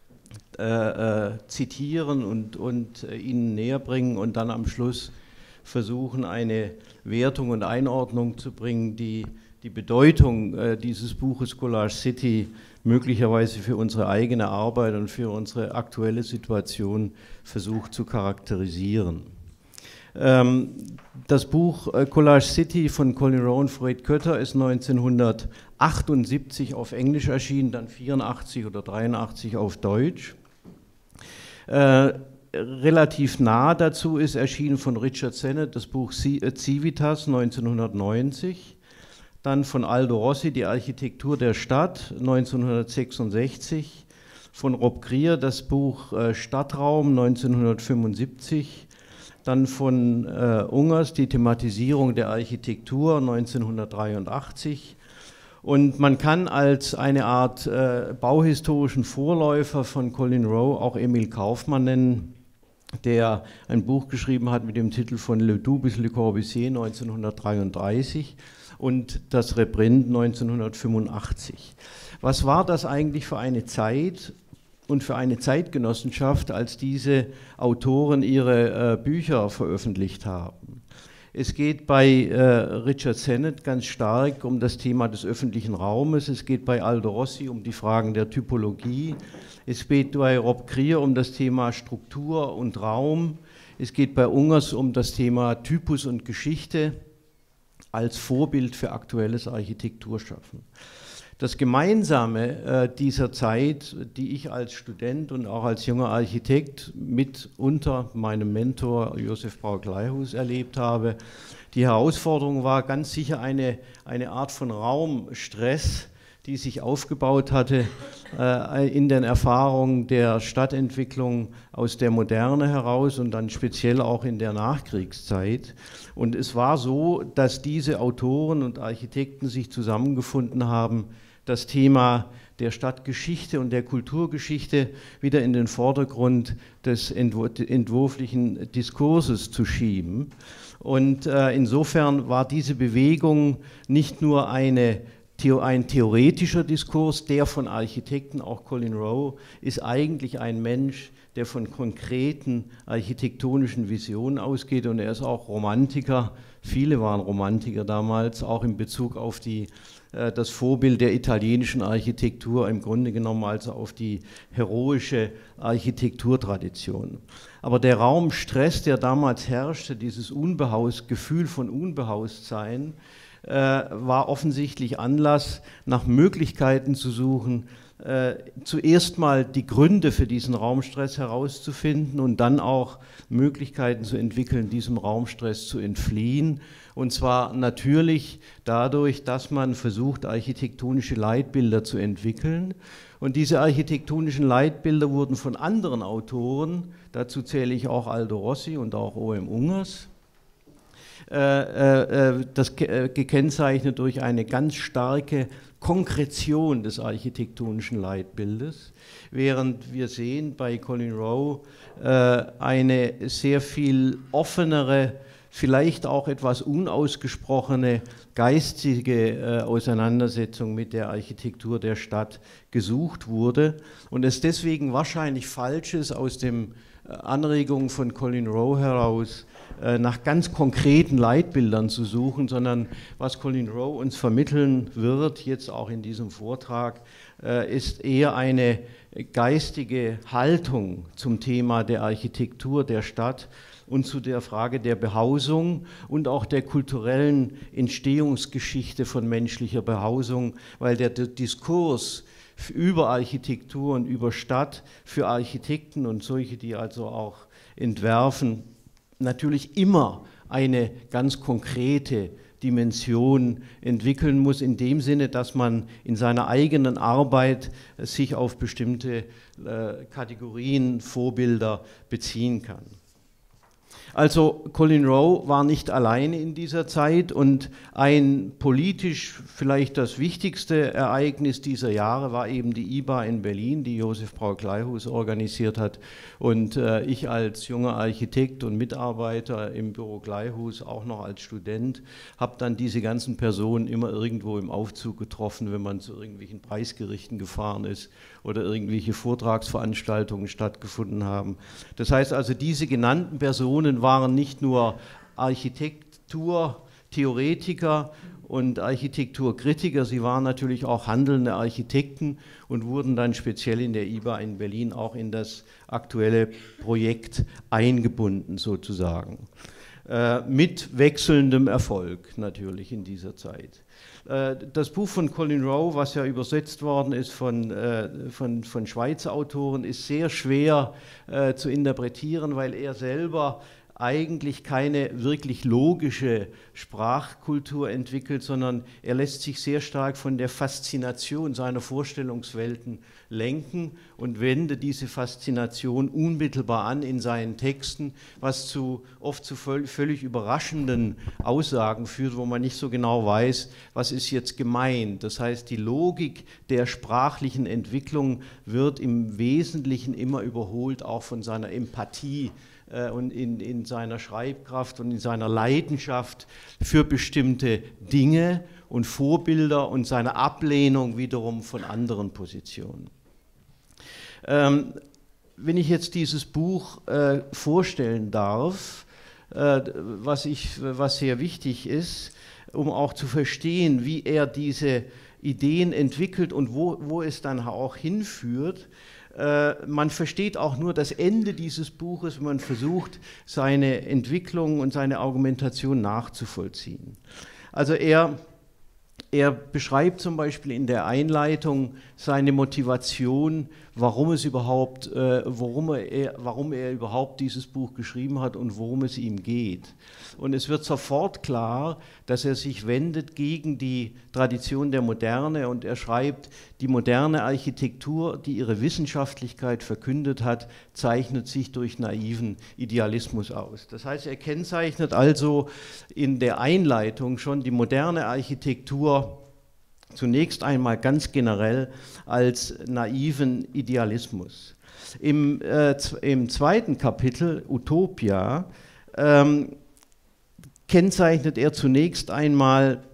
Äh, äh, zitieren und, und äh, Ihnen näher bringen und dann am Schluss versuchen, eine Wertung und Einordnung zu bringen, die die Bedeutung äh, dieses Buches Collage City möglicherweise für unsere eigene Arbeit und für unsere aktuelle Situation versucht zu charakterisieren. Ähm, das Buch äh, Collage City von Colin Rowe und Fred Kötter ist neunzehnhundertachtundsiebzig auf Englisch erschienen, dann vierundachtzig oder dreiundachtzig auf Deutsch. Äh, relativ nah dazu ist erschienen von Richard Sennett das Buch Civitas neunzehnhundertneunzig, dann von Aldo Rossi Die Architektur der Stadt neunzehnhundertsechsundsechzig, von Rob Grier das Buch äh, Stadtraum neunzehnhundertfünfundsiebzig, dann von äh, Ungers Die Thematisierung der Architektur neunzehnhundertdreiundachtzig. Und man kann als eine Art äh, bauhistorischen Vorläufer von Colin Rowe auch Emil Kaufmann nennen, der ein Buch geschrieben hat mit dem Titel Von Ledoux bis Le Corbusier neunzehnhundertdreiunddreißig und das Reprint neunzehnhundertfünfundachtzig. Was war das eigentlich für eine Zeit und für eine Zeitgenossenschaft, als diese Autoren ihre äh, Bücher veröffentlicht haben? Es geht bei äh, Richard Sennett ganz stark um das Thema des öffentlichen Raumes, es geht bei Aldo Rossi um die Fragen der Typologie, es geht bei Rob Grier um das Thema Struktur und Raum, es geht bei Ungers um das Thema Typus und Geschichte als Vorbild für aktuelles Architekturschaffen. Das Gemeinsame äh, dieser Zeit, die ich als Student und auch als junger Architekt mit unter meinem Mentor Josef Braun-Gleichus erlebt habe, die Herausforderung war ganz sicher eine, eine Art von Raumstress, die sich aufgebaut hatte äh, in den Erfahrungen der Stadtentwicklung aus der Moderne heraus und dann speziell auch in der Nachkriegszeit. Und es war so, dass diese Autoren und Architekten sich zusammengefunden haben, das Thema der Stadtgeschichte und der Kulturgeschichte wieder in den Vordergrund des entwurflichen Diskurses zu schieben. Und äh, insofern war diese Bewegung nicht nur eine, ein theoretischer Diskurs, der von Architekten, auch Colin Rowe, ist eigentlich ein Mensch, der von konkreten architektonischen Visionen ausgeht, und er ist auch Romantiker. Viele waren Romantiker damals, auch in Bezug auf die das Vorbild der italienischen Architektur, im Grunde genommen also auf die heroische Architekturtradition. Aber der Raumstress, der damals herrschte, dieses Unbehaus, Gefühl von Unbehaustsein, äh, war offensichtlich Anlass, nach Möglichkeiten zu suchen, äh, zuerst mal die Gründe für diesen Raumstress herauszufinden und dann auch Möglichkeiten zu entwickeln, diesem Raumstress zu entfliehen. Und zwar natürlich dadurch, dass man versucht, architektonische Leitbilder zu entwickeln. Und diese architektonischen Leitbilder wurden von anderen Autoren, dazu zähle ich auch Aldo Rossi und auch O M Ungers, äh, äh, das äh, gekennzeichnet durch eine ganz starke Konkretion des architektonischen Leitbildes, während wir sehen bei Colin Rowe äh, eine sehr viel offenere, vielleicht auch etwas unausgesprochene geistige äh, Auseinandersetzung mit der Architektur der Stadt gesucht wurde und es deswegen wahrscheinlich falsch ist, aus den äh, Anregungen von Colin Rowe heraus äh, nach ganz konkreten Leitbildern zu suchen, sondern was Colin Rowe uns vermitteln wird, jetzt auch in diesem Vortrag, äh, ist eher eine geistige Haltung zum Thema der Architektur der Stadt und zu der Frage der Behausung und auch der kulturellen Entstehungsgeschichte von menschlicher Behausung, weil der Diskurs über Architektur und über Stadt für Architekten und solche, die also auch entwerfen, natürlich immer eine ganz konkrete Dimension entwickeln muss, in dem Sinne, dass man in seiner eigenen Arbeit sich auf bestimmte äh, Kategorien, Vorbilder beziehen kann. Also Colin Rowe war nicht alleine in dieser Zeit und ein politisch vielleicht das wichtigste Ereignis dieser Jahre war eben die I B A in Berlin, die Josef Braun-Kleihues organisiert hat, und äh, ich als junger Architekt und Mitarbeiter im Büro Kleihues, auch noch als Student, habe dann diese ganzen Personen immer irgendwo im Aufzug getroffen, wenn man zu irgendwelchen Preisgerichten gefahren ist oder irgendwelche Vortragsveranstaltungen stattgefunden haben. Das heißt also, diese genannten Personen waren nicht nur Architekturtheoretiker und Architekturkritiker, sie waren natürlich auch handelnde Architekten und wurden dann speziell in der I B A in Berlin auch in das aktuelle Projekt eingebunden sozusagen. Äh, mit wechselndem Erfolg natürlich in dieser Zeit. Äh, das Buch von Colin Rowe, was ja übersetzt worden ist von, äh, von, von Schweizer Autoren, ist sehr schwer äh, zu interpretieren, weil er selber eigentlich keine wirklich logische Sprachkultur entwickelt, sondern er lässt sich sehr stark von der Faszination seiner Vorstellungswelten lenken und wendet diese Faszination unmittelbar an in seinen Texten, was zu oft zu völlig überraschenden Aussagen führt, wo man nicht so genau weiß, was ist jetzt gemeint. Das heißt, die Logik der sprachlichen Entwicklung wird im Wesentlichen immer überholt, auch von seiner Empathie und in, in seiner Schreibkraft und in seiner Leidenschaft für bestimmte Dinge und Vorbilder und seiner Ablehnung wiederum von anderen Positionen. Ähm, wenn ich jetzt dieses Buch äh, vorstellen darf, äh, was, ich, was sehr wichtig ist, um auch zu verstehen, wie er diese Ideen entwickelt und wo, wo es dann auch hinführt. Man versteht auch nur das Ende dieses Buches, wenn man versucht, seine Entwicklung und seine Argumentation nachzuvollziehen. Also er, er beschreibt zum Beispiel in der Einleitung seine Motivation, warum es überhaupt, äh, worum er, warum er überhaupt dieses Buch geschrieben hat und worum es ihm geht. Und es wird sofort klar, dass er sich wendet gegen die Tradition der Moderne und er schreibt, die moderne Architektur, die ihre Wissenschaftlichkeit verkündet hat, zeichnet sich durch naiven Idealismus aus. Das heißt, er kennzeichnet also in der Einleitung schon die moderne Architektur zunächst einmal ganz generell als naiven Idealismus. Im, äh, im zweiten Kapitel, Utopia, ähm, kennzeichnet er zunächst einmal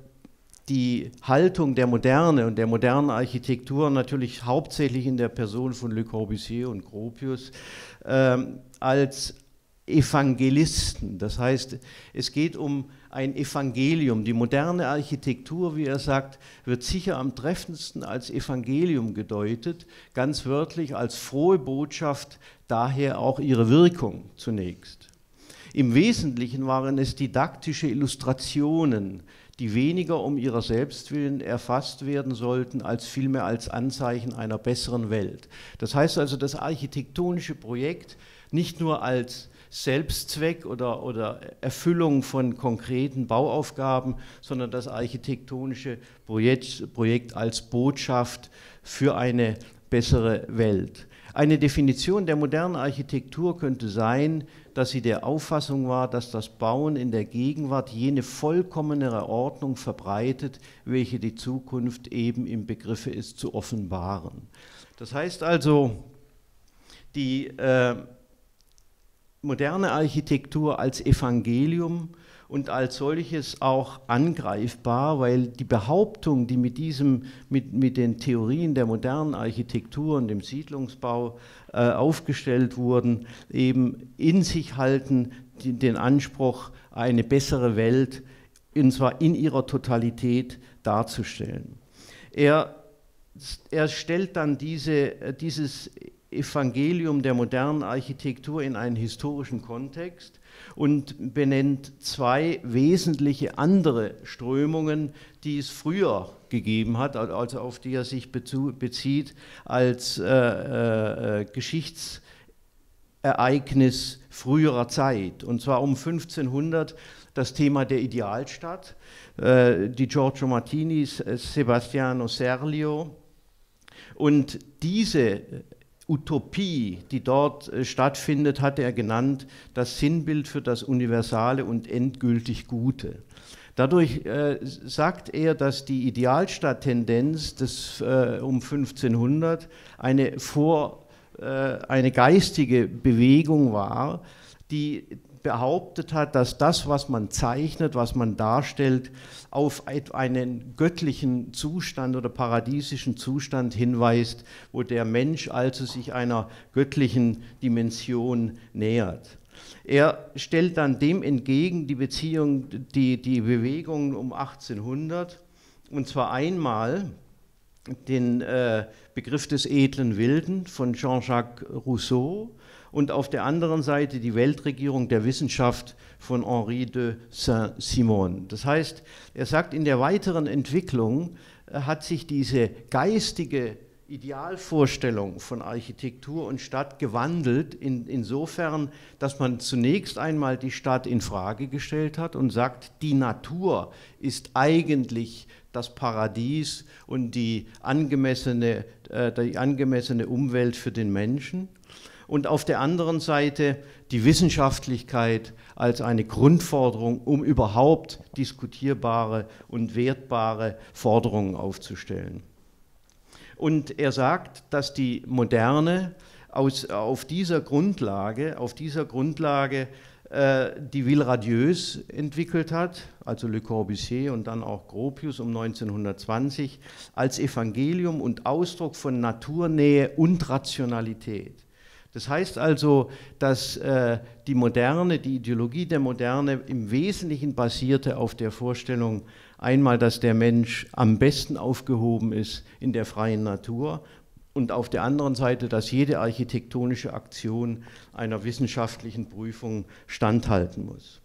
die Haltung der Moderne und der modernen Architektur, natürlich hauptsächlich in der Person von Le Corbusier und Gropius, ähm, als Evangelisten. Das heißt, es geht um ein Evangelium. Die moderne Architektur, wie er sagt, wird sicher am treffendsten als Evangelium gedeutet, ganz wörtlich als frohe Botschaft, daher auch ihre Wirkung zunächst. Im Wesentlichen waren es didaktische Illustrationen, die weniger um ihrer selbst willen erfasst werden sollten, als vielmehr als Anzeichen einer besseren Welt. Das heißt also, das architektonische Projekt nicht nur als Selbstzweck oder, oder Erfüllung von konkreten Bauaufgaben, sondern das architektonische Projekt, Projekt als Botschaft für eine bessere Welt. Eine Definition der modernen Architektur könnte sein, dass sie der Auffassung war, dass das Bauen in der Gegenwart jene vollkommenere Ordnung verbreitet, welche die Zukunft eben im Begriffe ist zu offenbaren. Das heißt also, die äh, moderne Architektur als Evangelium und als solches auch angreifbar, weil die Behauptungen, die mit, diesem, mit, mit den Theorien der modernen Architektur und dem Siedlungsbau äh, aufgestellt wurden, eben in sich halten die, den Anspruch, eine bessere Welt, und zwar in ihrer Totalität darzustellen. Er, er stellt dann diese, dieses Evangelium der modernen Architektur in einen historischen Kontext und benennt zwei wesentliche andere Strömungen, die es früher gegeben hat, also auf die er sich bezieht als äh, äh, Geschichtsereignis früherer Zeit. Und zwar um fünfzehnhundert das Thema der Idealstadt, äh, die Giorgio Martini, Sebastiano Serlio. Und diese Utopie, die dort äh, stattfindet, hat er genannt, das Sinnbild für das Universale und endgültig Gute. Dadurch äh, sagt er, dass die Idealstadttendenz des, äh, um fünfzehnhundert eine, vor, äh, eine geistige Bewegung war, die behauptet hat, dass das, was man zeichnet, was man darstellt, auf einen göttlichen Zustand oder paradiesischen Zustand hinweist, wo der Mensch also sich einer göttlichen Dimension nähert. Er stellt dann dem entgegen die Beziehung, die, die Bewegung um achtzehnhundert, und zwar einmal den äh, Begriff des edlen Wilden von Jean-Jacques Rousseau und auf der anderen Seite die Weltregierung der Wissenschaft von Henri de Saint-Simon. Das heißt, er sagt, in der weiteren Entwicklung äh, hat sich diese geistige Idealvorstellung von Architektur und Stadt gewandelt, in, insofern, dass man zunächst einmal die Stadt in Frage gestellt hat und sagt, die Natur ist eigentlich das Paradies und die angemessene, äh, die angemessene Umwelt für den Menschen. Und auf der anderen Seite die Wissenschaftlichkeit als eine Grundforderung, um überhaupt diskutierbare und wertbare Forderungen aufzustellen. Und er sagt, dass die Moderne aus, auf dieser Grundlage, auf dieser Grundlage äh, die Ville radieuse entwickelt hat, also Le Corbusier und dann auch Gropius um neunzehnhundertzwanzig, als Evangelium und Ausdruck von Naturnähe und Rationalität. Das heißt also, dass äh, die Moderne, die Ideologie der Moderne im Wesentlichen basierte auf der Vorstellung, einmal, dass der Mensch am besten aufgehoben ist in der freien Natur und auf der anderen Seite, dass jede architektonische Aktion einer wissenschaftlichen Prüfung standhalten muss.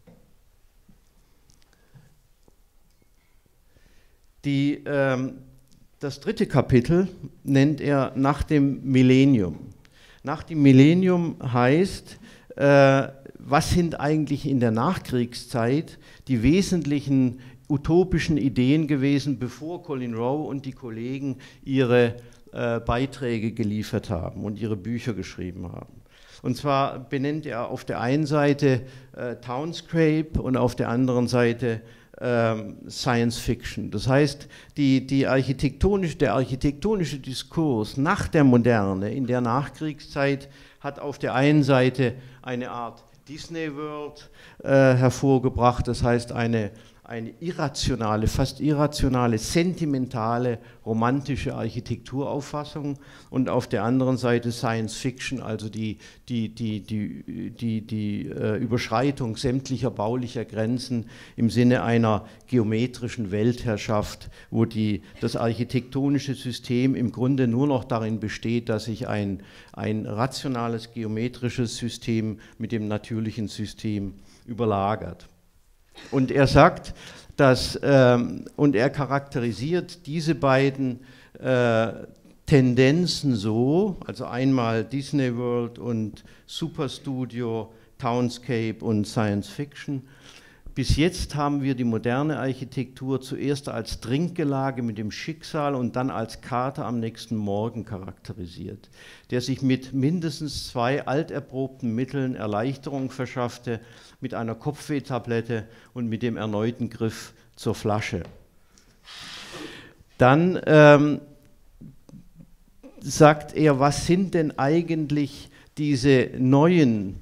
Die, ähm, das dritte Kapitel nennt er nach dem Millennium. Nach dem Millennium heißt, äh, was sind eigentlich in der Nachkriegszeit die wesentlichen utopischen Ideen gewesen, bevor Colin Rowe und die Kollegen ihre äh, Beiträge geliefert haben und ihre Bücher geschrieben haben. Und zwar benennt er auf der einen Seite äh, Townscape und auf der anderen Seite ähm, Science Fiction. Das heißt, die, die architektonisch, der architektonische Diskurs nach der Moderne in der Nachkriegszeit hat auf der einen Seite eine Art Disney World äh, hervorgebracht, das heißt eine eine irrationale, fast irrationale, sentimentale, romantische Architekturauffassung und auf der anderen Seite Science Fiction, also die, die, die, die, die, die äh, Überschreitung sämtlicher baulicher Grenzen im Sinne einer geometrischen Weltherrschaft, wo die, das architektonische System im Grunde nur noch darin besteht, dass sich ein, ein rationales geometrisches System mit dem natürlichen System überlagert. Und er sagt, dass, ähm, und er charakterisiert diese beiden äh, Tendenzen so, also einmal Disney World und Superstudio, Townscape und Science Fiction. Bis jetzt haben wir die moderne Architektur zuerst als Trinkgelage mit dem Schicksal und dann als Kater am nächsten Morgen charakterisiert, der sich mit mindestens zwei alterprobten Mitteln Erleichterung verschaffte, mit einer Kopfwehtablette und mit dem erneuten Griff zur Flasche. Dann ähm, sagt er, was sind denn eigentlich diese neuen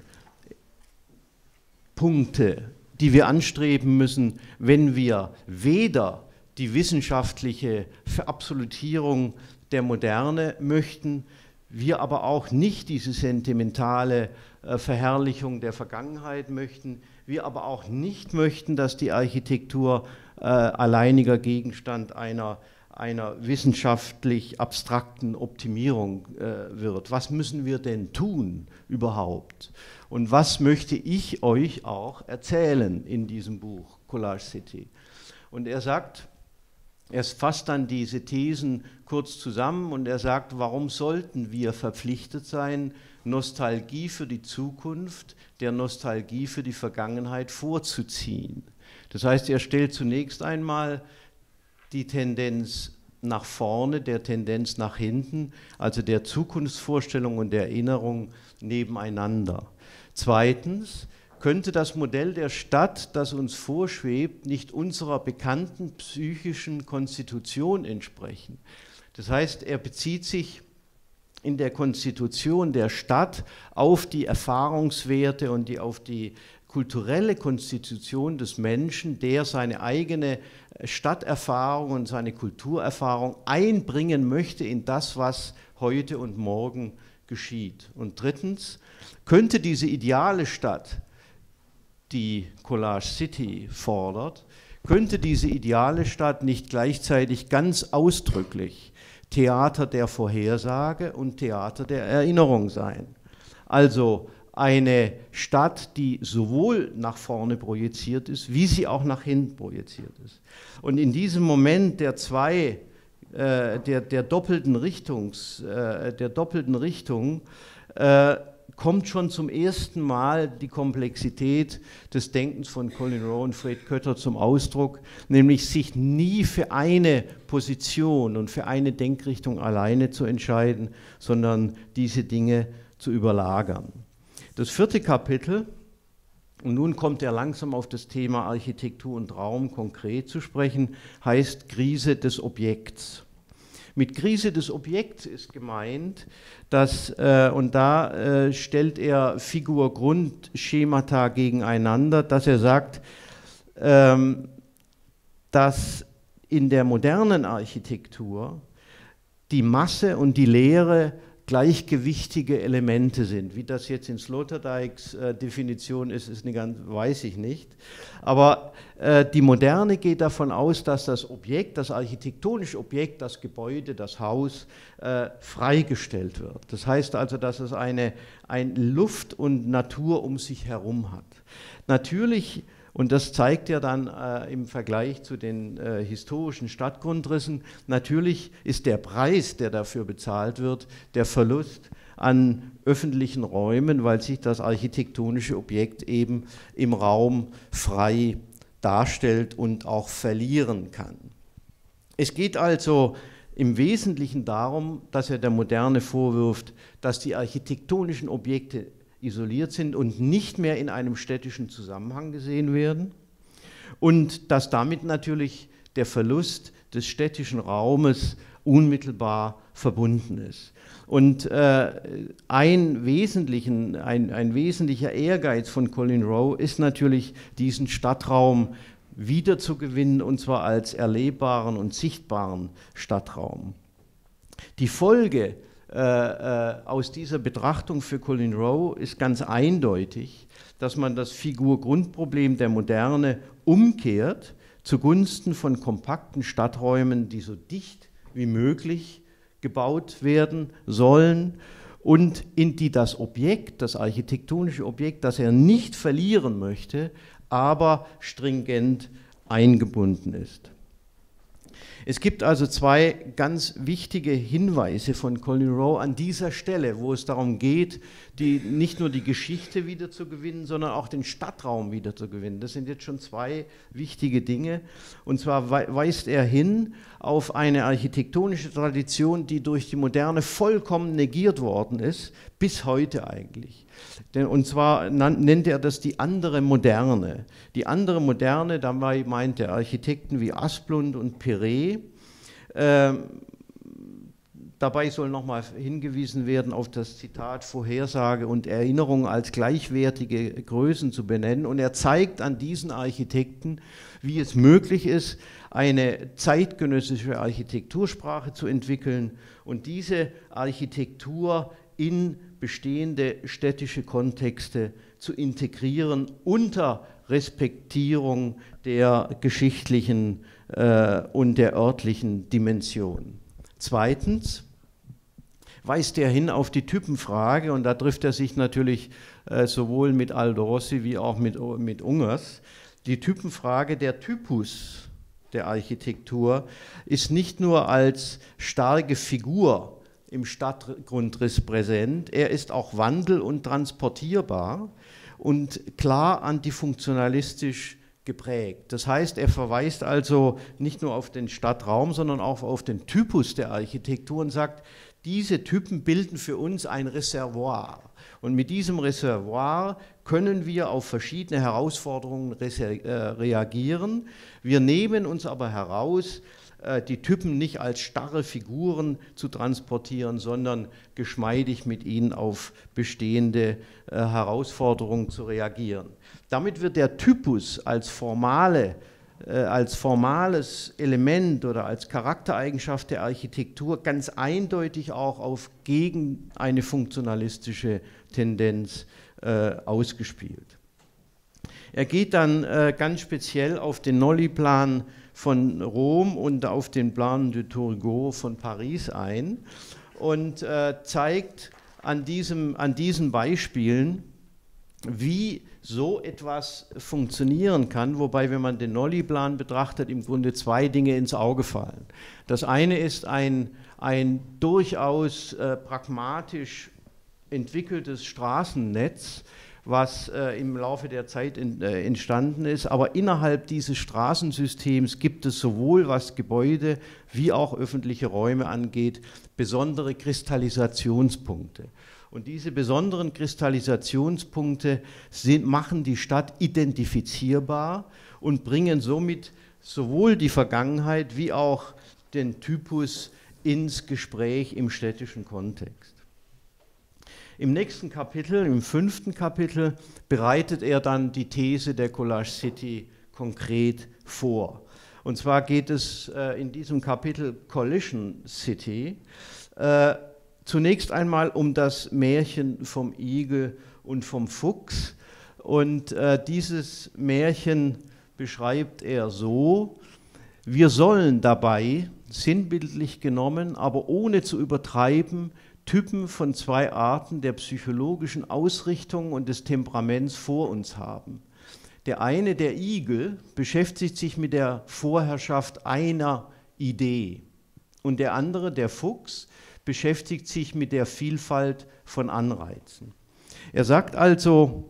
Punkte, die wir anstreben müssen, wenn wir weder die wissenschaftliche Verabsolutierung der Moderne möchten, wir aber auch nicht diese sentimentale äh, Verherrlichung der Vergangenheit möchten, wir aber auch nicht möchten, dass die Architektur äh, alleiniger Gegenstand einer, einer wissenschaftlich abstrakten Optimierung äh, wird. Was müssen wir denn tun überhaupt? Und was möchte ich euch auch erzählen in diesem Buch, Collage City? Und er sagt, er fasst dann diese Thesen kurz zusammen und er sagt, warum sollten wir verpflichtet sein, Nostalgie für die Zukunft, der Nostalgie für die Vergangenheit vorzuziehen? Das heißt, er stellt zunächst einmal die Tendenz nach vorne, der Tendenz nach hinten, also der Zukunftsvorstellung und der Erinnerung nebeneinander. Zweitens, könnte das Modell der Stadt, das uns vorschwebt, nicht unserer bekannten psychischen Konstitution entsprechen? Das heißt, er bezieht sich in der Konstitution der Stadt auf die Erfahrungswerte und die, auf die kulturelle Konstitution des Menschen, der seine eigene Stadterfahrung und seine Kulturerfahrung einbringen möchte in das, was heute und morgen geschieht. Und drittens, könnte diese ideale Stadt, die Collage City fordert, könnte diese ideale Stadt nicht gleichzeitig ganz ausdrücklich Theater der Vorhersage und Theater der Erinnerung sein? Also eine Stadt, die sowohl nach vorne projiziert ist, wie sie auch nach hinten projiziert ist. Und in diesem Moment der zwei, äh, der, der doppelten Richtungs, äh, der doppelten Richtung, äh, kommt schon zum ersten Mal die Komplexität des Denkens von Colin Rowe und Fred Kötter zum Ausdruck, nämlich sich nie für eine Position und für eine Denkrichtung alleine zu entscheiden, sondern diese Dinge zu überlagern. Das vierte Kapitel, und nun kommt er langsam auf das Thema Architektur und Raum konkret zu sprechen, heißt Krise des Objekts. Mit Krise des Objekts ist gemeint, dass, äh, und da äh, stellt er Figur-Grund-Schemata gegeneinander, dass er sagt, ähm, dass in der modernen Architektur die Masse und die Leere gleichgewichtige Elemente sind. Wie das jetzt in Sloterdijks äh, Definition ist, ist eine ganz, weiß ich nicht. Aber äh, die Moderne geht davon aus, dass das Objekt, das architektonische Objekt, das Gebäude, das Haus äh, freigestellt wird. Das heißt also, dass es eine, eine Luft und Natur um sich herum hat. Natürlich, und das zeigt er dann äh, im Vergleich zu den äh, historischen Stadtgrundrissen, natürlich ist der Preis, der dafür bezahlt wird, der Verlust an öffentlichen Räumen, weil sich das architektonische Objekt eben im Raum frei darstellt und auch verlieren kann. Es geht also im Wesentlichen darum, dass er der Moderne vorwirft, dass die architektonischen Objekte isoliert sind und nicht mehr in einem städtischen Zusammenhang gesehen werden und dass damit natürlich der Verlust des städtischen Raumes unmittelbar verbunden ist. Und äh, ein, wesentlichen, ein, ein wesentlicher Ehrgeiz von Colin Rowe ist natürlich, diesen Stadtraum wiederzugewinnen, und zwar als erlebbaren und sichtbaren Stadtraum. Die Folge Äh, äh, aus dieser Betrachtung für Colin Rowe ist ganz eindeutig, dass man das Figur-Grundproblem der Moderne umkehrt zugunsten von kompakten Stadträumen, die so dicht wie möglich gebaut werden sollen und in die das Objekt, das architektonische Objekt, das er nicht verlieren möchte, aber stringent eingebunden ist. Es gibt also zwei ganz wichtige Hinweise von Colin Rowe an dieser Stelle, wo es darum geht, die, nicht nur die Geschichte wiederzugewinnen, sondern auch den Stadtraum wiederzugewinnen. Das sind jetzt schon zwei wichtige Dinge. Und zwar weist er hin auf eine architektonische Tradition, die durch die Moderne vollkommen negiert worden ist, bis heute eigentlich. Und zwar nennt er das die andere Moderne. Die andere Moderne, dabei meint er Architekten wie Asplund und Perret. Ähm, dabei soll nochmal hingewiesen werden auf das Zitat Vorhersage und Erinnerung als gleichwertige Größen zu benennen. Und er zeigt an diesen Architekten, wie es möglich ist, eine zeitgenössische Architektursprache zu entwickeln und diese Architektur in bestehende städtische Kontexte zu integrieren unter Respektierung der geschichtlichen äh, und der örtlichen Dimension. Zweitens weist er hin auf die Typenfrage, und da trifft er sich natürlich äh, sowohl mit Aldo Rossi wie auch mit, mit Ungers. Die Typenfrage, der Typus der Architektur ist nicht nur als starke Figur im Stadtgrundriss präsent, er ist auch wandel- und transportierbar und klar antifunktionalistisch geprägt. Das heißt, er verweist also nicht nur auf den Stadtraum, sondern auch auf den Typus der Architektur und sagt, diese Typen bilden für uns ein Reservoir. Und mit diesem Reservoir können wir auf verschiedene Herausforderungen reagieren. Wir nehmen uns aber heraus, die Typen nicht als starre Figuren zu transportieren, sondern geschmeidig mit ihnen auf bestehende Herausforderungen zu reagieren. Damit wird der Typus als formale als formales Element oder als Charaktereigenschaft der Architektur ganz eindeutig auch auf gegen eine funktionalistische Tendenz äh, ausgespielt. Er geht dann äh, ganz speziell auf den Nolli-Plan von Rom und auf den Plan de Turgot von Paris ein und äh, zeigt an, diesem, an diesen Beispielen, wie so etwas funktionieren kann, wobei, wenn man den Nolli-Plan betrachtet, im Grunde zwei Dinge ins Auge fallen. Das eine ist ein, ein durchaus äh, pragmatisch entwickeltes Straßennetz, was äh, im Laufe der Zeit in, äh, entstanden ist, aber innerhalb dieses Straßensystems gibt es sowohl, was Gebäude wie auch öffentliche Räume angeht, besondere Kristallisationspunkte. Und diese besonderen Kristallisationspunkte sind, machen die Stadt identifizierbar und bringen somit sowohl die Vergangenheit wie auch den Typus ins Gespräch im städtischen Kontext. Im nächsten Kapitel, im fünften Kapitel, bereitet er dann die These der Collage City konkret vor. Und zwar geht es äh, in diesem Kapitel Collision City äh, zunächst einmal um das Märchen vom Igel und vom Fuchs. Und äh, dieses Märchen beschreibt er so: Wir sollen dabei, sinnbildlich genommen, aber ohne zu übertreiben, Typen von zwei Arten der psychologischen Ausrichtung und des Temperaments vor uns haben. Der eine, der Igel, beschäftigt sich mit der Vorherrschaft einer Idee und der andere, der Fuchs, beschäftigt sich mit der Vielfalt von Anreizen. Er sagt also,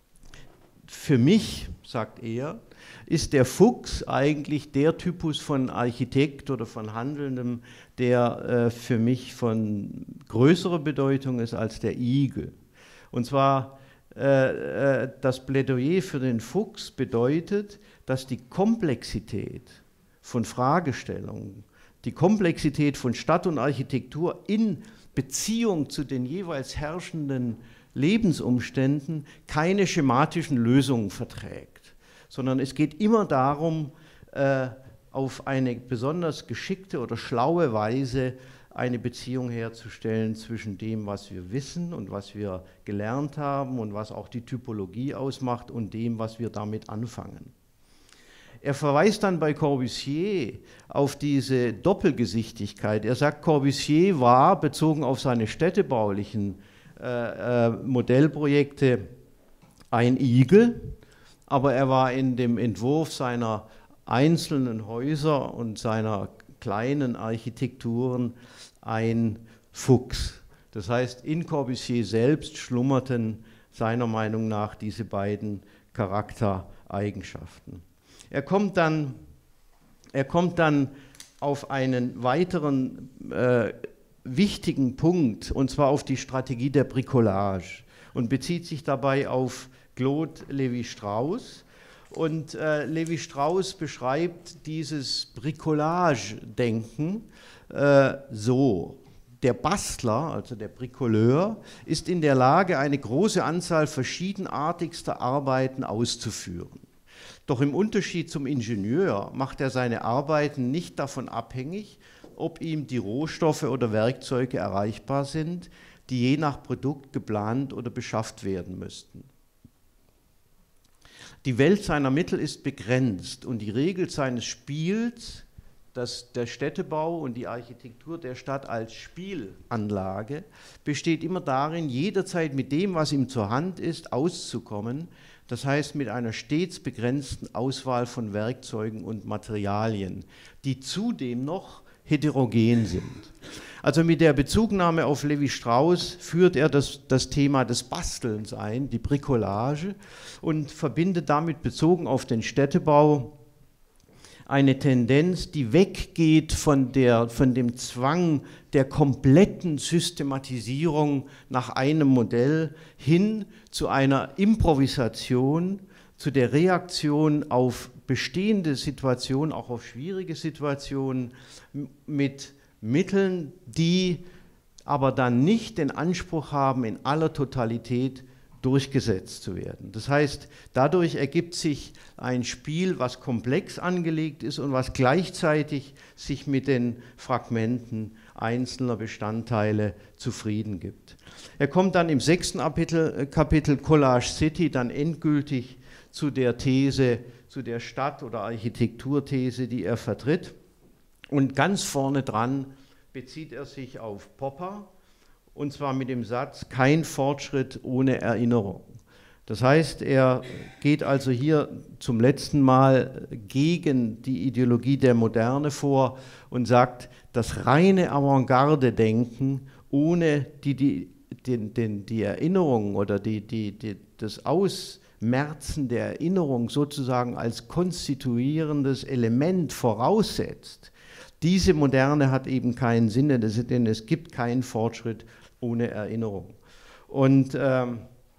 für mich, sagt er, ist der Fuchs eigentlich der Typus von Architekt oder von Handelndem, der äh, für mich von größerer Bedeutung ist als der Igel. Und zwar äh, äh, das Plädoyer für den Fuchs bedeutet, dass die Komplexität von Fragestellungen, die Komplexität von Stadt und Architektur in Beziehung zu den jeweils herrschenden Lebensumständen keine schematischen Lösungen verträgt, sondern es geht immer darum, äh, auf eine besonders geschickte oder schlaue Weise eine Beziehung herzustellen zwischen dem, was wir wissen und was wir gelernt haben und was auch die Typologie ausmacht und dem, was wir damit anfangen. Er verweist dann bei Corbusier auf diese Doppelgesichtigkeit. Er sagt, Corbusier war, bezogen auf seine städtebaulichen äh, äh, Modellprojekte, ein Igel, aber er war in dem Entwurf seiner einzelnen Häuser und seiner kleinen Architekturen ein Fuchs. Das heißt, in Corbusier selbst schlummerten seiner Meinung nach diese beiden Charaktereigenschaften. Er kommt dann, er kommt dann auf einen weiteren äh, wichtigen Punkt, und zwar auf die Strategie der Bricolage, und bezieht sich dabei auf Claude Lévi-Strauss. Und äh, Lévi-Strauss beschreibt dieses Bricolage-Denken äh, so: Der Bastler, also der Bricoleur, ist in der Lage, eine große Anzahl verschiedenartigster Arbeiten auszuführen. Doch im Unterschied zum Ingenieur macht er seine Arbeiten nicht davon abhängig, ob ihm die Rohstoffe oder Werkzeuge erreichbar sind, die je nach Produkt geplant oder beschafft werden müssten. Die Welt seiner Mittel ist begrenzt und die Regel seines Spiels, dass der Städtebau und die Architektur der Stadt als Spielanlage, besteht immer darin, jederzeit mit dem, was ihm zur Hand ist, auszukommen. Das heißt, mit einer stets begrenzten Auswahl von Werkzeugen und Materialien, die zudem noch heterogen sind. Also mit der Bezugnahme auf Lévi-Strauss führt er das, das Thema des Bastelns ein, die Bricolage, und verbindet damit, bezogen auf den Städtebau, eine Tendenz, die weggeht von, der, von dem Zwang der kompletten Systematisierung nach einem Modell hin zu einer Improvisation, zu der Reaktion auf bestehende Situationen, auch auf schwierige Situationen, mit Mitteln, die aber dann nicht den Anspruch haben, in aller Totalität durchgesetzt zu werden. Das heißt, dadurch ergibt sich ein Spiel, was komplex angelegt ist und was gleichzeitig sich mit den Fragmenten einzelner Bestandteile zufrieden gibt. Er kommt dann im sechsten Kapitel, Kapitel Collage City dann endgültig zu der These, zu der Stadt- oder Architekturthese, die er vertritt. Und ganz vorne dran bezieht er sich auf Popper, und zwar mit dem Satz, kein Fortschritt ohne Erinnerung. Das heißt, er geht also hier zum letzten Mal gegen die Ideologie der Moderne vor und sagt, das reine Avantgarde-Denken ohne die, die, den, den, die Erinnerung oder die, die, die, das Ausmerzen der Erinnerung sozusagen als konstituierendes Element voraussetzt. Diese Moderne hat eben keinen Sinn, denn es gibt keinen Fortschritt ohne Erinnerung. Und, ähm,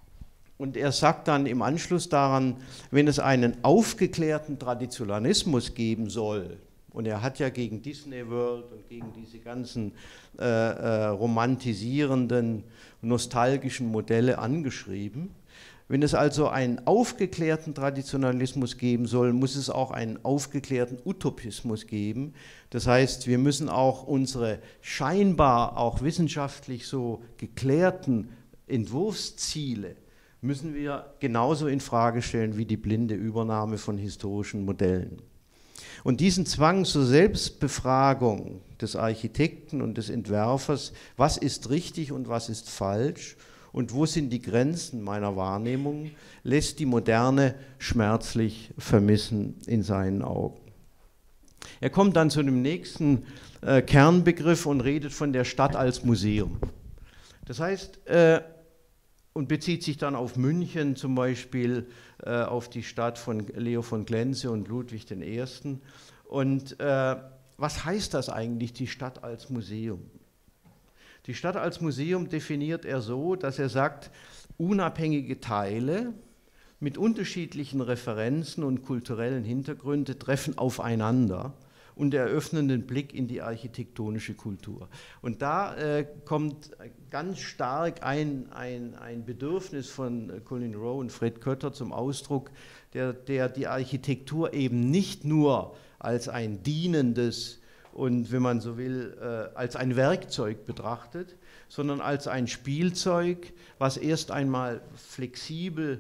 und er sagt dann im Anschluss daran, wenn es einen aufgeklärten Traditionalismus geben soll, und er hat ja gegen Disney World und gegen diese ganzen äh, äh, romantisierenden, nostalgischen Modelle angeschrieben, wenn es also einen aufgeklärten Traditionalismus geben soll, muss es auch einen aufgeklärten Utopismus geben. Das heißt, wir müssen auch unsere scheinbar auch wissenschaftlich so geklärten Entwurfsziele, müssen wir genauso in Frage stellen wie die blinde Übernahme von historischen Modellen. Und diesen Zwang zur Selbstbefragung des Architekten und des Entwerfers, was ist richtig und was ist falsch, und wo sind die Grenzen meiner Wahrnehmung, lässt die Moderne schmerzlich vermissen in seinen Augen. Er kommt dann zu dem nächsten äh, Kernbegriff und redet von der Stadt als Museum. Das heißt, äh, und bezieht sich dann auf München zum Beispiel, äh, auf die Stadt von Leo von Klenze und Ludwig der Erste. Und äh, was heißt das eigentlich, die Stadt als Museum? Die Stadt als Museum definiert er so, dass er sagt, unabhängige Teile mit unterschiedlichen Referenzen und kulturellen Hintergründen treffen aufeinander und eröffnen den Blick in die architektonische Kultur. Und da äh, kommt ganz stark ein, ein, ein Bedürfnis von Colin Rowe und Fred Kötter zum Ausdruck, der, der die Architektur eben nicht nur als ein dienendes und, wenn man so will, äh, als ein Werkzeug betrachtet, sondern als ein Spielzeug, was erst einmal flexibel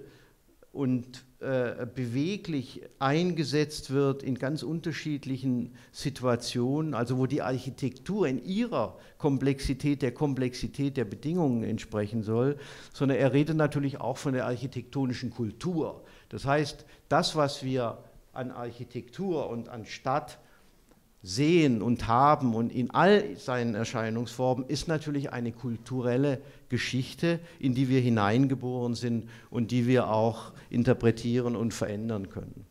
und äh, beweglich eingesetzt wird in ganz unterschiedlichen Situationen, also wo die Architektur in ihrer Komplexität, der Komplexität der Bedingungen entsprechen soll, sondern er redet natürlich auch von der architektonischen Kultur. Das heißt, das, was wir an Architektur und an Stadt sehen und haben und in all seinen Erscheinungsformen, ist natürlich eine kulturelle Geschichte, in die wir hineingeboren sind und die wir auch interpretieren und verändern können.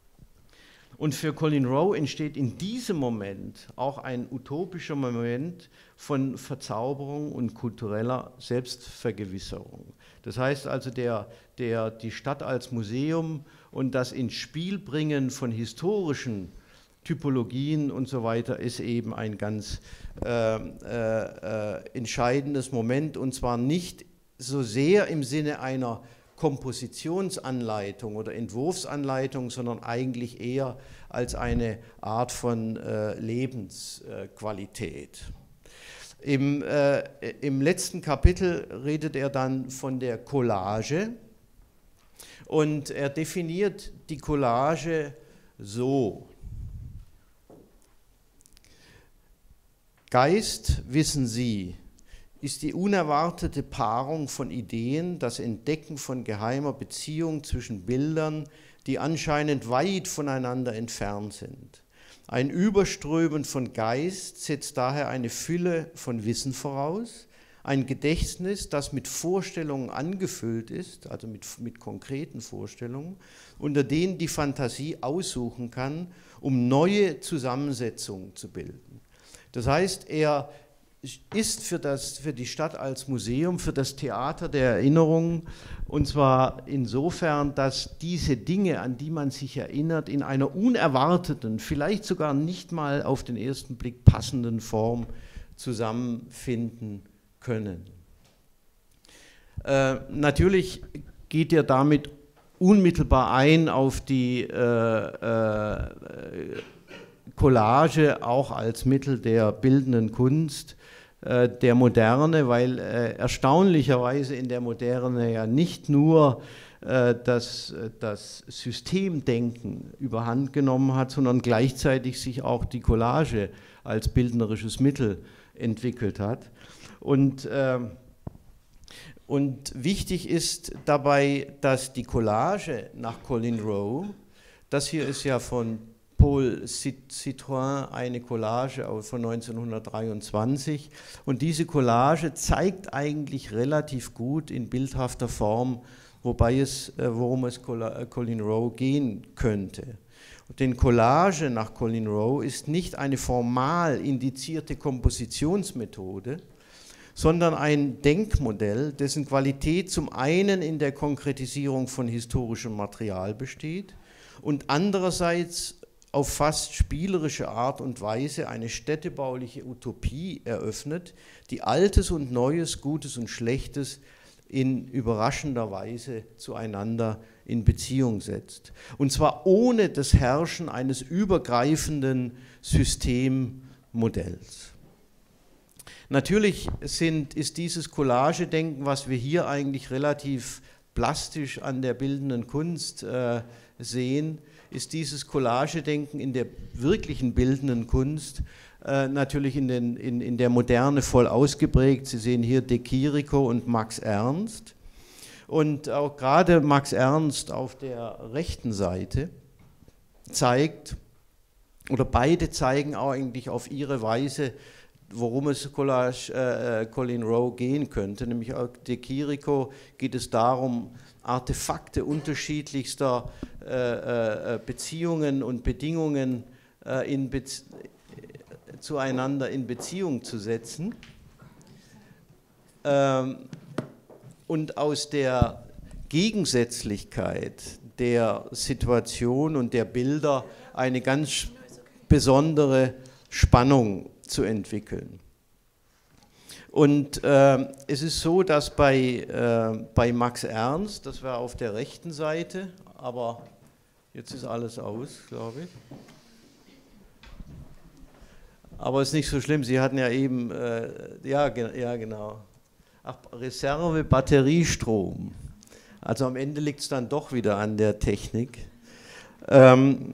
Und für Colin Rowe entsteht in diesem Moment auch ein utopischer Moment von Verzauberung und kultureller Selbstvergewisserung. Das heißt also, der, der, die Stadt als Museum und das ins Spiel bringen von historischen Typologien und so weiter ist eben ein ganz äh, äh, entscheidendes Moment, und zwar nicht so sehr im Sinne einer Kompositionsanleitung oder Entwurfsanleitung, sondern eigentlich eher als eine Art von äh, Lebensqualität. Im, äh, im letzten Kapitel redet er dann von der Collage und er definiert die Collage so: Geist, wissen Sie, ist die unerwartete Paarung von Ideen, das Entdecken von geheimer Beziehung zwischen Bildern, die anscheinend weit voneinander entfernt sind. Ein Überströmen von Geist setzt daher eine Fülle von Wissen voraus, ein Gedächtnis, das mit Vorstellungen angefüllt ist, also mit, mit konkreten Vorstellungen, unter denen die Fantasie aussuchen kann, um neue Zusammensetzungen zu bilden. Das heißt, er ist für, das, für die Stadt als Museum, für das Theater der Erinnerung, und zwar insofern, dass diese Dinge, an die man sich erinnert, in einer unerwarteten, vielleicht sogar nicht mal auf den ersten Blick passenden Form zusammenfinden können. Äh, natürlich geht er damit unmittelbar ein auf die äh, äh, Collage, auch als Mittel der bildenden Kunst, äh, der Moderne, weil äh, erstaunlicherweise in der Moderne ja nicht nur äh, das, das Systemdenken überhand genommen hat, sondern gleichzeitig sich auch die Collage als bildnerisches Mittel entwickelt hat. Und, äh, und wichtig ist dabei, dass die Collage nach Colin Rowe, das hier ist ja von Paul Citroën eine Collage von neunzehnhundertdreiundzwanzig, und diese Collage zeigt eigentlich relativ gut in bildhafter Form, wobei es, worum es Colin Rowe gehen könnte. Denn Collage nach Colin Rowe ist nicht eine formal indizierte Kompositionsmethode, sondern ein Denkmodell, dessen Qualität zum einen in der Konkretisierung von historischem Material besteht und andererseits auf fast spielerische Art und Weise eine städtebauliche Utopie eröffnet, die Altes und Neues, Gutes und Schlechtes in überraschender Weise zueinander in Beziehung setzt. Und zwar ohne das Herrschen eines übergreifenden Systemmodells. Natürlich sind, ist dieses Collagedenken, was wir hier eigentlich relativ plastisch an der bildenden Kunst äh, sehen, ist dieses Collagedenken in der wirklichen bildenden Kunst äh, natürlich in, den, in, in der Moderne voll ausgeprägt. Sie sehen hier De Chirico und Max Ernst. Und auch gerade Max Ernst auf der rechten Seite zeigt, oder beide zeigen auch eigentlich auf ihre Weise, worum es Collage, äh, Colin Rowe gehen könnte. Nämlich auch De Chirico geht es darum, Artefakte unterschiedlichster äh, äh, Beziehungen und Bedingungen äh, in Bez zueinander in Beziehung zu setzen. Ähm, und aus der Gegensätzlichkeit der Situation und der Bilder eine ganz besondere Spannung zu entwickeln. Und äh, es ist so, dass bei, äh, bei Max Ernst, das war auf der rechten Seite, aber jetzt ist alles aus, glaube ich. Aber es ist nicht so schlimm, Sie hatten ja eben, äh, ja, ge ja genau, ach, Reserve, Batteriestrom. Also am Ende liegt es dann doch wieder an der Technik. Ähm,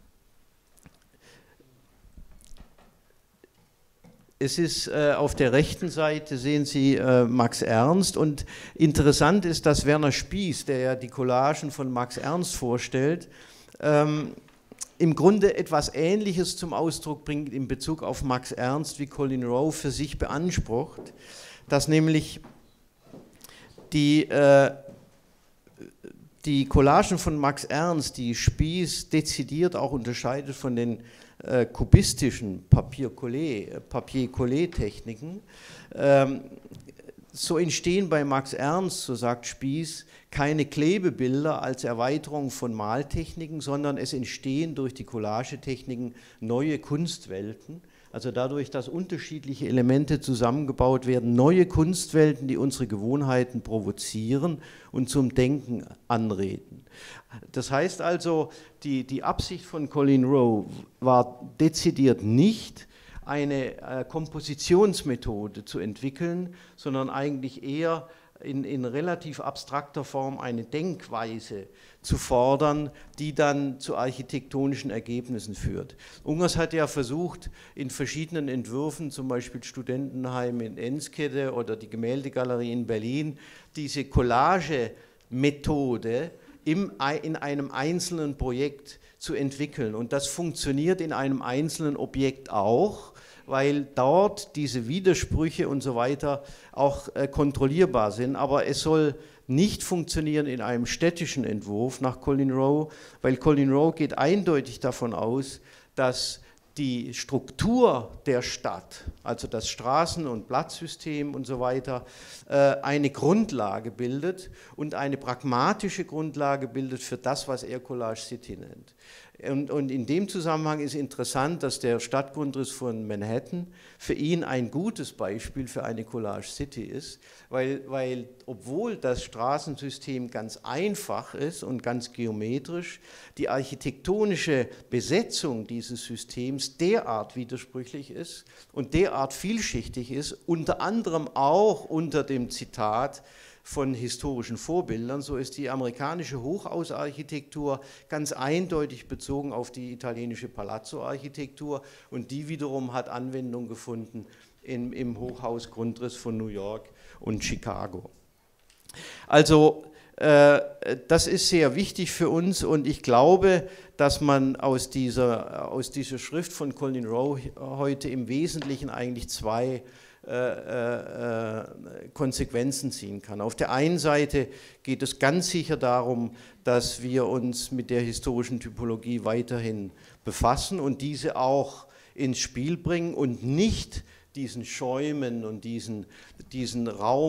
Es ist äh, auf der rechten Seite, sehen Sie äh, Max Ernst, und interessant ist, dass Werner Spieß, der ja die Collagen von Max Ernst vorstellt, ähm, im Grunde etwas Ähnliches zum Ausdruck bringt in Bezug auf Max Ernst, wie Colin Rowe für sich beansprucht, dass nämlich die, äh, die Collagen von Max Ernst, die Spieß dezidiert auch unterscheidet von den Äh, kubistischen Papier-Collé-Techniken, ähm, so entstehen bei Max Ernst, so sagt Spieß, keine Klebebilder als Erweiterung von Maltechniken, sondern es entstehen durch die Collagetechniken neue Kunstwelten, also dadurch, dass unterschiedliche Elemente zusammengebaut werden, neue Kunstwelten, die unsere Gewohnheiten provozieren und zum Denken anregen. Das heißt also, die, die Absicht von Colin Rowe war dezidiert nicht, eine äh, Kompositionsmethode zu entwickeln, sondern eigentlich eher in, in relativ abstrakter Form eine Denkweise zu fordern, die dann zu architektonischen Ergebnissen führt. Ungers hat ja versucht, in verschiedenen Entwürfen, zum Beispiel Studentenheim in Enskede oder die Gemäldegalerie in Berlin, diese Collage-Methode im, in einem einzelnen Projekt zu entwickeln. Und das funktioniert in einem einzelnen Objekt auch, weil dort diese Widersprüche und so weiter auch äh, kontrollierbar sind. Aber es soll nicht funktionieren in einem städtischen Entwurf nach Colin Rowe, weil Colin Rowe geht eindeutig davon aus, dass die Struktur der Stadt, also das Straßen- und Platzsystem und so weiter, eine Grundlage bildet und eine pragmatische Grundlage bildet für das, was er Collage City nennt. Und, und in dem Zusammenhang ist interessant, dass der Stadtgrundriss von Manhattan für ihn ein gutes Beispiel für eine Collage City ist, weil, weil obwohl das Straßensystem ganz einfach ist und ganz geometrisch, die architektonische Besetzung dieses Systems derart widersprüchlich ist und derart vielschichtig ist, unter anderem auch unter dem Zitat von historischen Vorbildern, so ist die amerikanische Hochhausarchitektur ganz eindeutig bezogen auf die italienische Palazzo-Architektur und die wiederum hat Anwendung gefunden in, im Hochhausgrundriss von New York und Chicago. Also äh, das ist sehr wichtig für uns und ich glaube, dass man aus dieser, aus dieser Schrift von Colin Rowe heute im Wesentlichen eigentlich zwei Äh, äh, Konsequenzen ziehen kann. Auf der einen Seite geht es ganz sicher darum, dass wir uns mit der historischen Typologie weiterhin befassen und diese auch ins Spiel bringen und nicht diesen Schäumen und diesen, diesen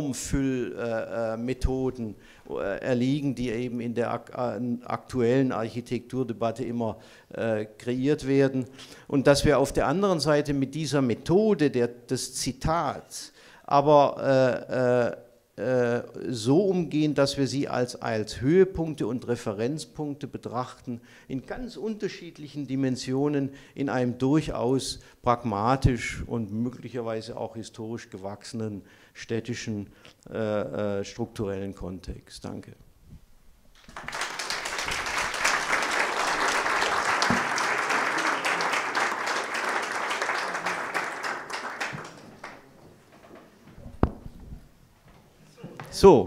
Raumfüllmethoden äh, erliegen, die eben in der ak aktuellen Architekturdebatte immer äh, kreiert werden. Und dass wir auf der anderen Seite mit dieser Methode der, des Zitats aber äh, äh, so umgehen, dass wir sie als, als Höhepunkte und Referenzpunkte betrachten, in ganz unterschiedlichen Dimensionen, in einem durchaus pragmatisch und möglicherweise auch historisch gewachsenen städtischen äh, äh, strukturellen Kontext. Danke. So,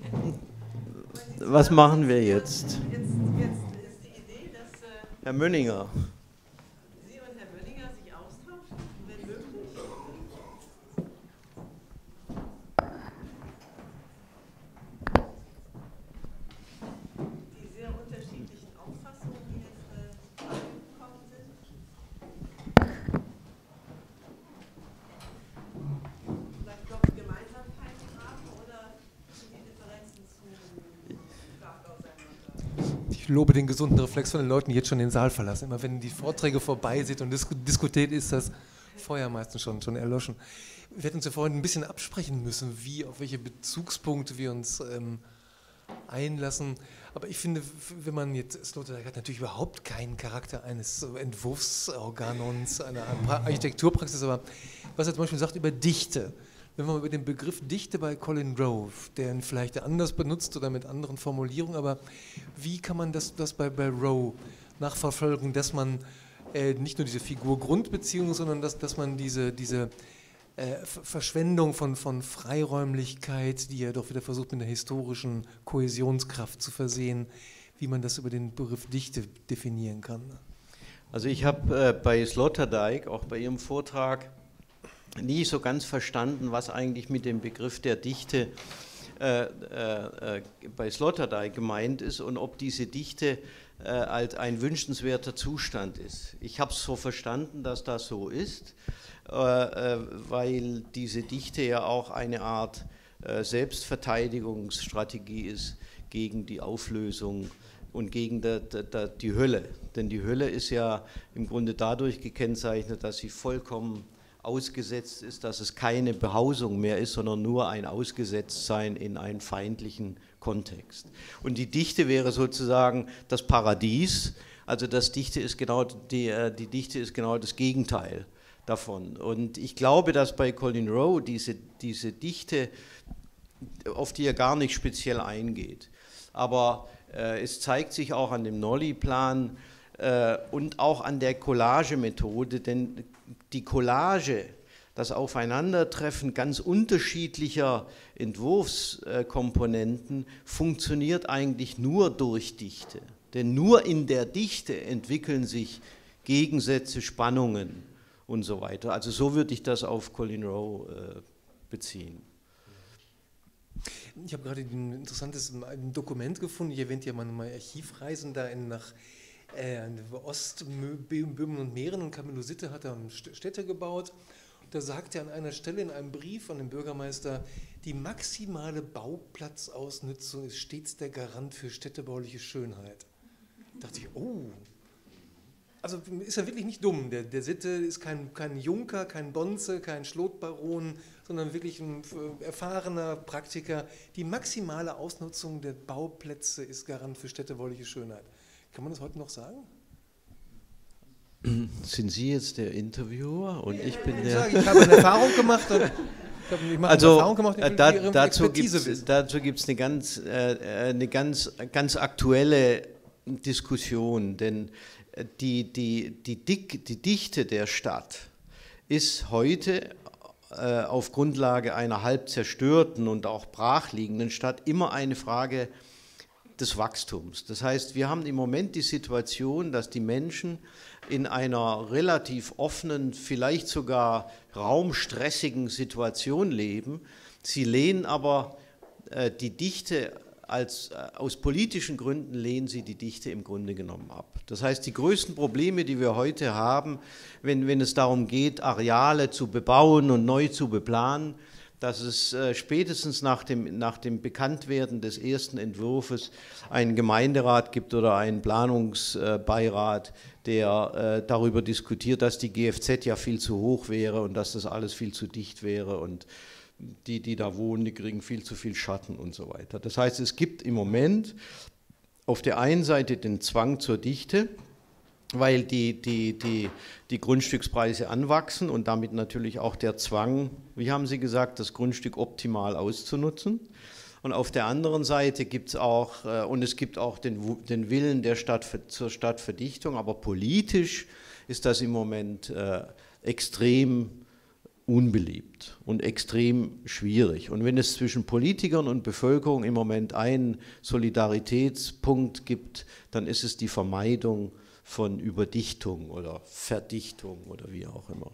was machen wir jetzt? Jetzt, jetzt ist die Idee, dass äh, Herr Mönninger. Sie und Herr Mönninger sich austauschen, wenn möglich. Die sehr unterschiedlichen Auffassungen, die jetzt äh, gekommen sind. Vielleicht doch Gemeinsamkeiten haben oder die Differenzen zu stark auseinander. Ich lobe den gesunden Reflex von den Leuten, die jetzt schon den Saal verlassen. Immer wenn die Vorträge vorbei sind und disku diskutiert, ist das Feuer meistens schon, schon erloschen. Wir hätten uns ja vorhin ein bisschen absprechen müssen, wie, auf welche Bezugspunkte wir uns ähm, einlassen. Aber ich finde, wenn man jetzt, Sloterdijk hat natürlich überhaupt keinen Charakter eines Entwurfsorganons, einer Architekturpraxis, aber was er zum Beispiel sagt über Dichte, wenn man über den Begriff Dichte bei Colin Rowe, der ihn vielleicht anders benutzt oder mit anderen Formulierungen, aber wie kann man das, das bei, bei Rowe nachverfolgen, dass man äh, nicht nur diese Figur-Grundbeziehung, sondern dass, dass man diese, diese äh, Verschwendung von, von Freiräumlichkeit, die er doch wieder versucht mit einer historischen Kohäsionskraft zu versehen, wie man das über den Begriff Dichte definieren kann. Also ich habe äh, bei Sloterdijk, auch bei Ihrem Vortrag, nie so ganz verstanden, was eigentlich mit dem Begriff der Dichte äh, äh, bei Sloterdijk gemeint ist und ob diese Dichte äh, als ein wünschenswerter Zustand ist. Ich habe es so verstanden, dass das so ist, äh, äh, weil diese Dichte ja auch eine Art äh, Selbstverteidigungsstrategie ist gegen die Auflösung und gegen der, der, der, die Hölle. Denn die Hölle ist ja im Grunde dadurch gekennzeichnet, dass sie vollkommen ausgesetzt ist, dass es keine Behausung mehr ist, sondern nur ein Ausgesetztsein in einen feindlichen Kontext. Und die Dichte wäre sozusagen das Paradies, also das Dichte ist genau die, die Dichte ist genau das Gegenteil davon. Und ich glaube, dass bei Colin Rowe diese, diese Dichte, auf die er gar nicht speziell eingeht, aber äh, es zeigt sich auch an dem Nolly-Plan äh, und auch an der Collage-Methode, denn die Collage das Aufeinandertreffen ganz unterschiedlicher Entwurfskomponenten funktioniert eigentlich nur durch Dichte. Denn nur in der Dichte entwickeln sich Gegensätze, Spannungen und so weiter. Also so würde ich das auf Colin Rowe äh, beziehen. Ich habe gerade ein interessantes ein Dokument gefunden. Ich erwähnte ja meine Archivreisen da in, nach äh, Ostböhmen und Mähren, und Camillo Sitte hat da Städte gebaut. Da sagt er an einer Stelle in einem Brief an den Bürgermeister, die maximale Bauplatzausnutzung ist stets der Garant für städtebauliche Schönheit. Da dachte ich, oh, also ist er wirklich nicht dumm. Der, der Sitte ist kein, kein Junker, kein Bonze, kein Schlotbaron, sondern wirklich ein erfahrener Praktiker. Die maximale Ausnutzung der Bauplätze ist Garant für städtebauliche Schönheit. Kann man das heute noch sagen? Sind Sie jetzt der Interviewer und ich bin ich der... Sage, ich habe eine Erfahrung gemacht. Und ich habe also eine Erfahrung gemacht, ich will da, Ihre dazu gibt Expertise es wissen. dazu gibt's eine, ganz, äh, eine ganz, ganz aktuelle Diskussion, denn die, die, die, Dick, die Dichte der Stadt ist heute äh, auf Grundlage einer halb zerstörten und auch brachliegenden Stadt immer eine Frage des Wachstums. Das heißt, wir haben im Moment die Situation, dass die Menschen in einer relativ offenen, vielleicht sogar raumstressigen Situation leben. Sie lehnen aber äh, die Dichte, als, äh, aus politischen Gründen lehnen sie die Dichte im Grunde genommen ab. Das heißt, die größten Probleme, die wir heute haben, wenn, wenn es darum geht, Areale zu bebauen und neu zu beplanen, dass es äh, spätestens nach dem, nach dem Bekanntwerden des ersten Entwurfs einen Gemeinderat gibt oder einen Planungsbeirat, äh, der äh, darüber diskutiert, dass die G F Z ja viel zu hoch wäre und dass das alles viel zu dicht wäre und die, die da wohnen, die kriegen viel zu viel Schatten und so weiter. Das heißt, es gibt im Moment auf der einen Seite den Zwang zur Dichte, weil die, die, die, die Grundstückspreise anwachsen und damit natürlich auch der Zwang, wie haben Sie gesagt, das Grundstück optimal auszunutzen. Und auf der anderen Seite gibt es auch, und es gibt auch den, den Willen der Stadt zur Stadtverdichtung, aber politisch ist das im Moment äh, extrem unbeliebt und extrem schwierig. Und wenn es zwischen Politikern und Bevölkerung im Moment einen Solidaritätspunkt gibt, dann ist es die Vermeidung von Überdichtung oder Verdichtung oder wie auch immer.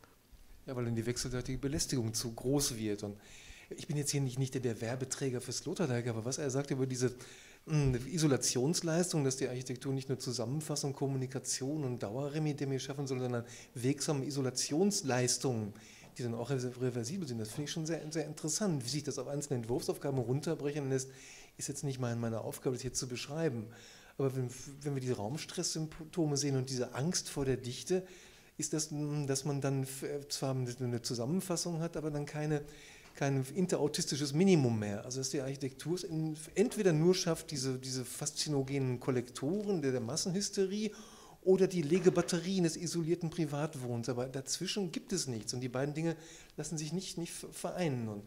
Ja, weil dann die wechselseitige Belästigung zu groß wird. Und ich bin jetzt hier nicht, nicht der, der Werbeträger für Sloterdijk, aber was er sagt über diese mh, Isolationsleistung, dass die Architektur nicht nur Zusammenfassung, Kommunikation und Dauerremedie schaffen soll, sondern wirksame Isolationsleistungen, die dann auch reversibel sind, das finde ich schon sehr, sehr interessant. Wie sich das auf einzelne Entwurfsaufgaben runterbrechen lässt, ist jetzt nicht meine, meine Aufgabe, das hier zu beschreiben. Aber wenn, wenn wir diese Raumstresssymptome sehen und diese Angst vor der Dichte, ist das, dass man dann zwar eine Zusammenfassung hat, aber dann keine, kein interautistisches Minimum mehr. Also dass die Architektur es entweder nur schafft, diese, diese faszinogenen Kollektoren der, der Massenhysterie oder die Legebatterien des isolierten Privatwohnens. Aber dazwischen gibt es nichts und die beiden Dinge lassen sich nicht, nicht vereinen. Und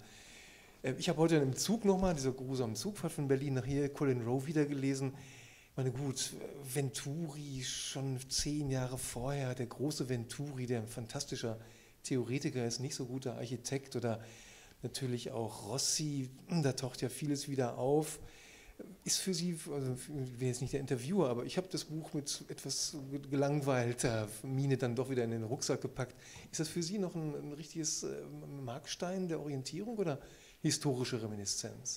ich habe heute im Zug nochmal, dieser grusamen Zugfahrt von Berlin nach hier, Colin Rowe wieder gelesen. Ich meine, gut, Venturi schon zehn Jahre vorher, der große Venturi, der ein fantastischer Theoretiker ist, nicht so guter Architekt, oder natürlich auch Rossi, da taucht ja vieles wieder auf. Ist für Sie, also ich bin jetzt nicht der Interviewer, aber ich habe das Buch mit etwas gelangweilter Miene dann doch wieder in den Rucksack gepackt. Ist das für Sie noch ein, ein richtiges Markstein der Orientierung oder historische Reminiszenz?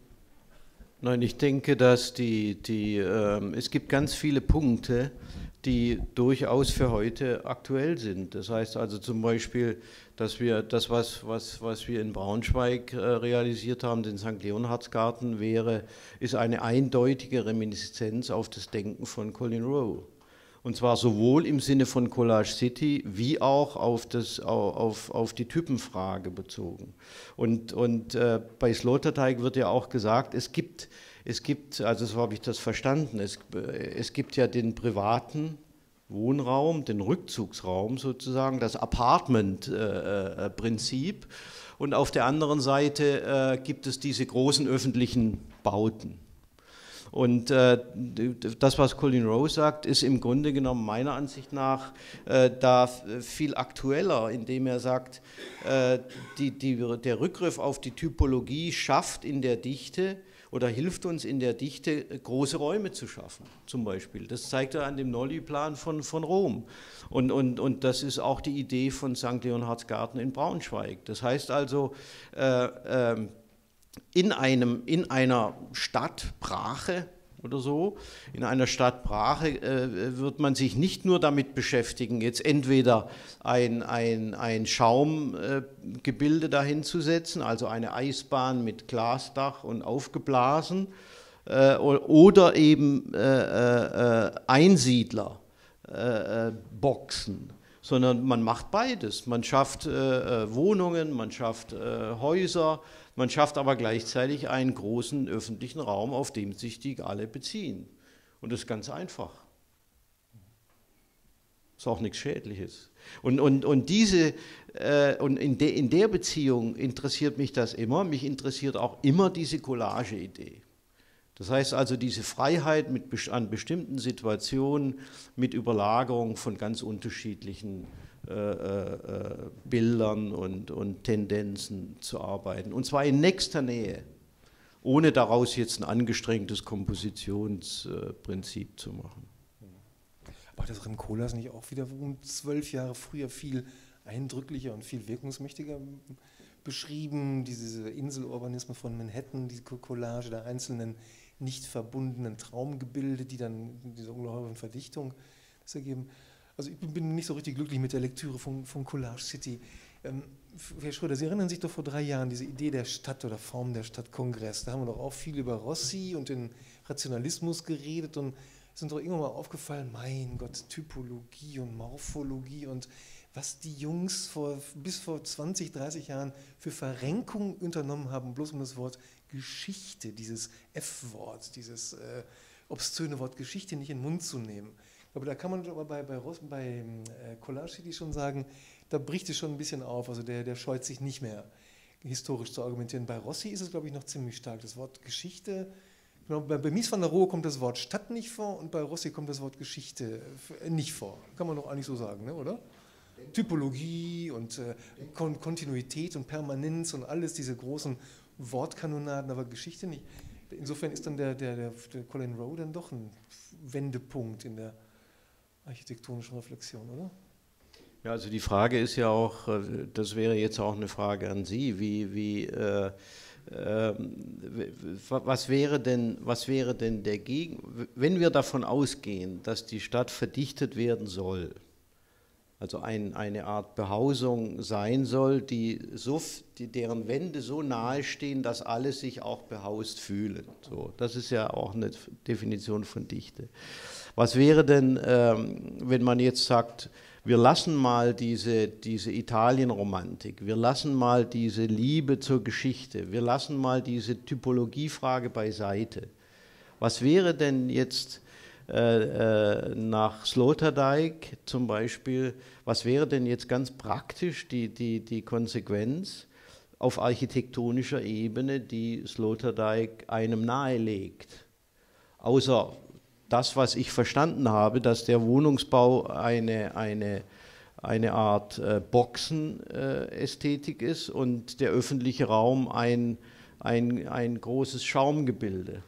Nein, ich denke, dass die, die, ähm, es gibt ganz viele Punkte, die durchaus für heute aktuell sind. Das heißt also zum Beispiel, dass wir das, was, was, was wir in Braunschweig äh, realisiert haben, den Sankt Leonhardsgarten, wäre, ist eine eindeutige Reminiszenz auf das Denken von Colin Rowe. Und zwar sowohl im Sinne von Collage City wie auch auf, das, auf, auf die Typenfrage bezogen. Und, und äh, bei Sloterdijk wird ja auch gesagt, es gibt, es gibt, also so habe ich das verstanden, es, es gibt ja den privaten Wohnraum, den Rückzugsraum sozusagen, das Apartment-Prinzip. Äh, und auf der anderen Seite äh, gibt es diese großen öffentlichen Bauten. Und äh, das, was Colin Rowe sagt, ist im Grunde genommen meiner Ansicht nach äh, da viel aktueller, indem er sagt, äh, die, die, der Rückgriff auf die Typologie schafft in der Dichte oder hilft uns in der Dichte, große Räume zu schaffen, zum Beispiel. Das zeigt er an dem Nolli-Plan von, von Rom. Und, und, und das ist auch die Idee von Sankt Leonhardsgarten in Braunschweig. Das heißt also, äh, äh, in, einem, in einer Stadt Brache oder so, in einer Stadt Brache äh, wird man sich nicht nur damit beschäftigen, jetzt entweder ein, ein, ein Schaumgebilde äh, dahin zu setzen, also eine Eisbahn mit Glasdach und aufgeblasen, äh, oder eben äh, äh, Einsiedler äh, Boxen, sondern man macht beides. Man schafft äh, Wohnungen, man schafft äh, Häuser, man schafft aber gleichzeitig einen großen öffentlichen Raum, auf dem sich die alle beziehen. Und das ist ganz einfach. Ist auch nichts Schädliches. Und, und, und, diese, äh, und in, de, in der Beziehung interessiert mich das immer. Mich interessiert auch immer diese Collage-Idee. Das heißt also diese Freiheit mit, an bestimmten Situationen mit Überlagerung von ganz unterschiedlichen äh, äh, Bildern und, und Tendenzen zu arbeiten. Und zwar in nächster Nähe, ohne daraus jetzt ein angestrengtes Kompositionsprinzip zu machen. Aber das Rem Koolhaas nicht auch wieder um zwölf Jahre früher viel eindrücklicher und viel wirkungsmächtiger beschrieben, diese Inselurbanismus von Manhattan, diese Collage der einzelnen nicht verbundenen Traumgebilde, die dann diese ungeheuren Verdichtung das ergeben. Also ich bin nicht so richtig glücklich mit der Lektüre von, von Collage City. Ähm, Herr Schröder, Sie erinnern sich doch vor drei Jahren diese Idee der Stadt oder Form der Stadtkongress. Da haben wir doch auch viel über Rossi und den Rationalismus geredet und sind doch irgendwann mal aufgefallen, mein Gott, Typologie und Morphologie und was die Jungs vor, bis vor zwanzig, dreißig Jahren für Verrenkungen unternommen haben, bloß um das Wort Geschichte, dieses F-Wort, dieses äh, obszöne Wort Geschichte nicht in den Mund zu nehmen. Aber da kann man aber bei, bei, bei äh, Collage City schon sagen, da bricht es schon ein bisschen auf, also der, der scheut sich nicht mehr historisch zu argumentieren. Bei Rossi ist es, glaube ich, noch ziemlich stark. Das Wort Geschichte, genau, bei, bei Mies van der Rohe kommt das Wort Stadt nicht vor und bei Rossi kommt das Wort Geschichte nicht vor. Kann man doch eigentlich so sagen, ne, oder? Typologie und äh, Kon Kontinuität und Permanenz und alles, diese großen Wortkanonaden, aber Geschichte nicht. Insofern ist dann der, der, der, der Colin Rowe dann doch ein Wendepunkt in der architektonischen Reflexion, oder? Ja, also die Frage ist ja auch, das wäre jetzt auch eine Frage an Sie, wie, wie, äh, äh, was wäre denn, was wäre denn der Gegen, wenn wir davon ausgehen, dass die Stadt verdichtet werden soll, also ein, eine Art Behausung sein soll, die so, die, deren Wände so nahe stehen, dass alle sich auch behaust fühlen. So, das ist ja auch eine Definition von Dichte. Was wäre denn, ähm, wenn man jetzt sagt, wir lassen mal diese, diese Italienromantik, wir lassen mal diese Liebe zur Geschichte, wir lassen mal diese Typologiefrage beiseite. Was wäre denn jetzt äh, äh, nach Sloterdijk zum Beispiel, was wäre denn jetzt ganz praktisch die, die, die Konsequenz auf architektonischer Ebene, die Sloterdijk einem nahelegt? Außer das, was ich verstanden habe, dass der Wohnungsbau eine, eine, eine Art äh, Boxenästhetik äh, ist und der öffentliche Raum ein, ein, ein großes Schaumgebilde.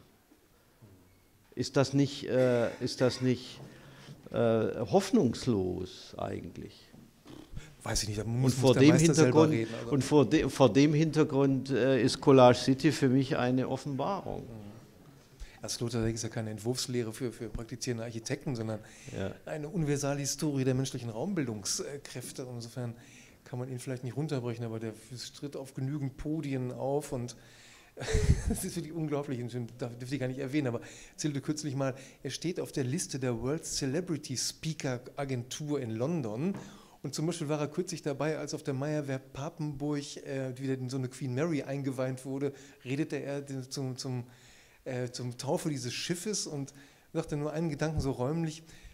Ist das nicht, äh, ist das nicht äh, hoffnungslos eigentlich? Weiß ich nicht, da muss, und vor muss der dem Meister Hintergrund, selber reden. Also. Und vor, de, vor dem Hintergrund äh, ist Collage City für mich eine Offenbarung. Sloterdijk ist ja keine Entwurfslehre für, für praktizierende Architekten, sondern ja. eine Universalhistorie der menschlichen Raumbildungskräfte. Insofern kann man ihn vielleicht nicht runterbrechen, aber der tritt auf genügend Podien auf und das ist wirklich unglaublich, das dürfte ich gar nicht erwähnen, aber erzählte kürzlich mal, er steht auf der Liste der World Celebrity Speaker Agentur in London und zum Beispiel war er kürzlich dabei, als auf der Meyerwerk Papenburg äh, wieder so eine Queen Mary eingeweiht wurde, redete er zum, zum, äh, zum Taufe dieses Schiffes und sagte nur einen Gedanken so räumlich,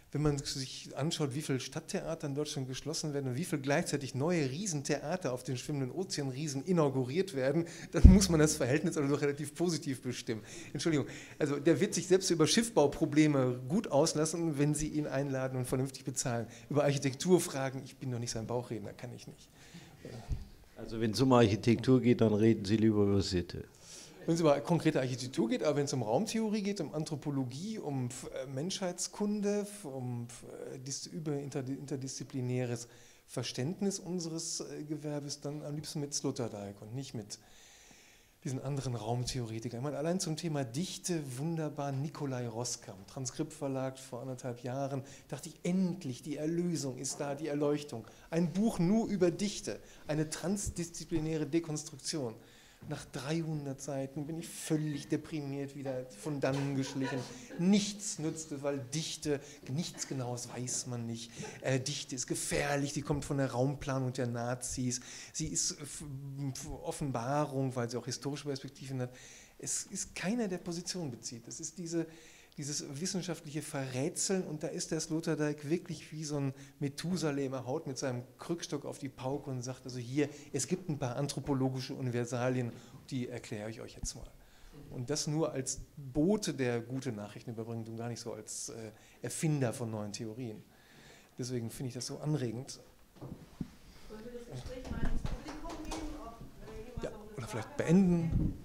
wenn man sich anschaut, wie viele Stadttheater in Deutschland geschlossen werden und wie viele gleichzeitig neue Riesentheater auf den schwimmenden Ozeanriesen inauguriert werden, dann muss man das Verhältnis also doch relativ positiv bestimmen. Entschuldigung, also der wird sich selbst über Schiffbauprobleme gut auslassen, wenn Sie ihn einladen und vernünftig bezahlen. Über Architekturfragen, ich bin doch nicht sein Bauchredner, kann ich nicht. Also wenn es um Architektur geht, dann reden Sie lieber über Sitte. Wenn es über konkrete Architektur geht, aber wenn es um Raumtheorie geht, um Anthropologie, um Menschheitskunde, um interdisziplinäres Verständnis unseres Gewerbes, dann am liebsten mit Sloterdijk und nicht mit diesen anderen Raumtheoretikern. Ich meine, allein zum Thema Dichte wunderbar Nikolai Roskam, Transkriptverlag vor anderthalb Jahren, dachte ich, endlich, die Erlösung ist da, die Erleuchtung. Ein Buch nur über Dichte, eine transdisziplinäre Dekonstruktion. Nach dreihundert Seiten bin ich völlig deprimiert wieder von dannen geschlichen. Nichts nützte, weil Dichte, nichts Genaues weiß man nicht. Äh, Dichte ist gefährlich, die kommt von der Raumplanung der Nazis. Sie ist Offenbarung, weil sie auch historische Perspektiven hat. Es ist keiner, der Position bezieht. Es ist diese, dieses wissenschaftliche Verrätseln und da ist der Sloterdijk wirklich wie so ein Methusalem, er haut mit seinem Krückstock auf die Pauke und sagt, also hier, es gibt ein paar anthropologische Universalien, die erkläre ich euch jetzt mal. Und das nur als Bote, der gute Nachrichten überbringt und gar nicht so als äh, Erfinder von neuen Theorien. Deswegen finde ich das so anregend. Wollen wir das Gespräch mal ins Publikum geben? Ob, äh, ja, oder vielleicht beenden.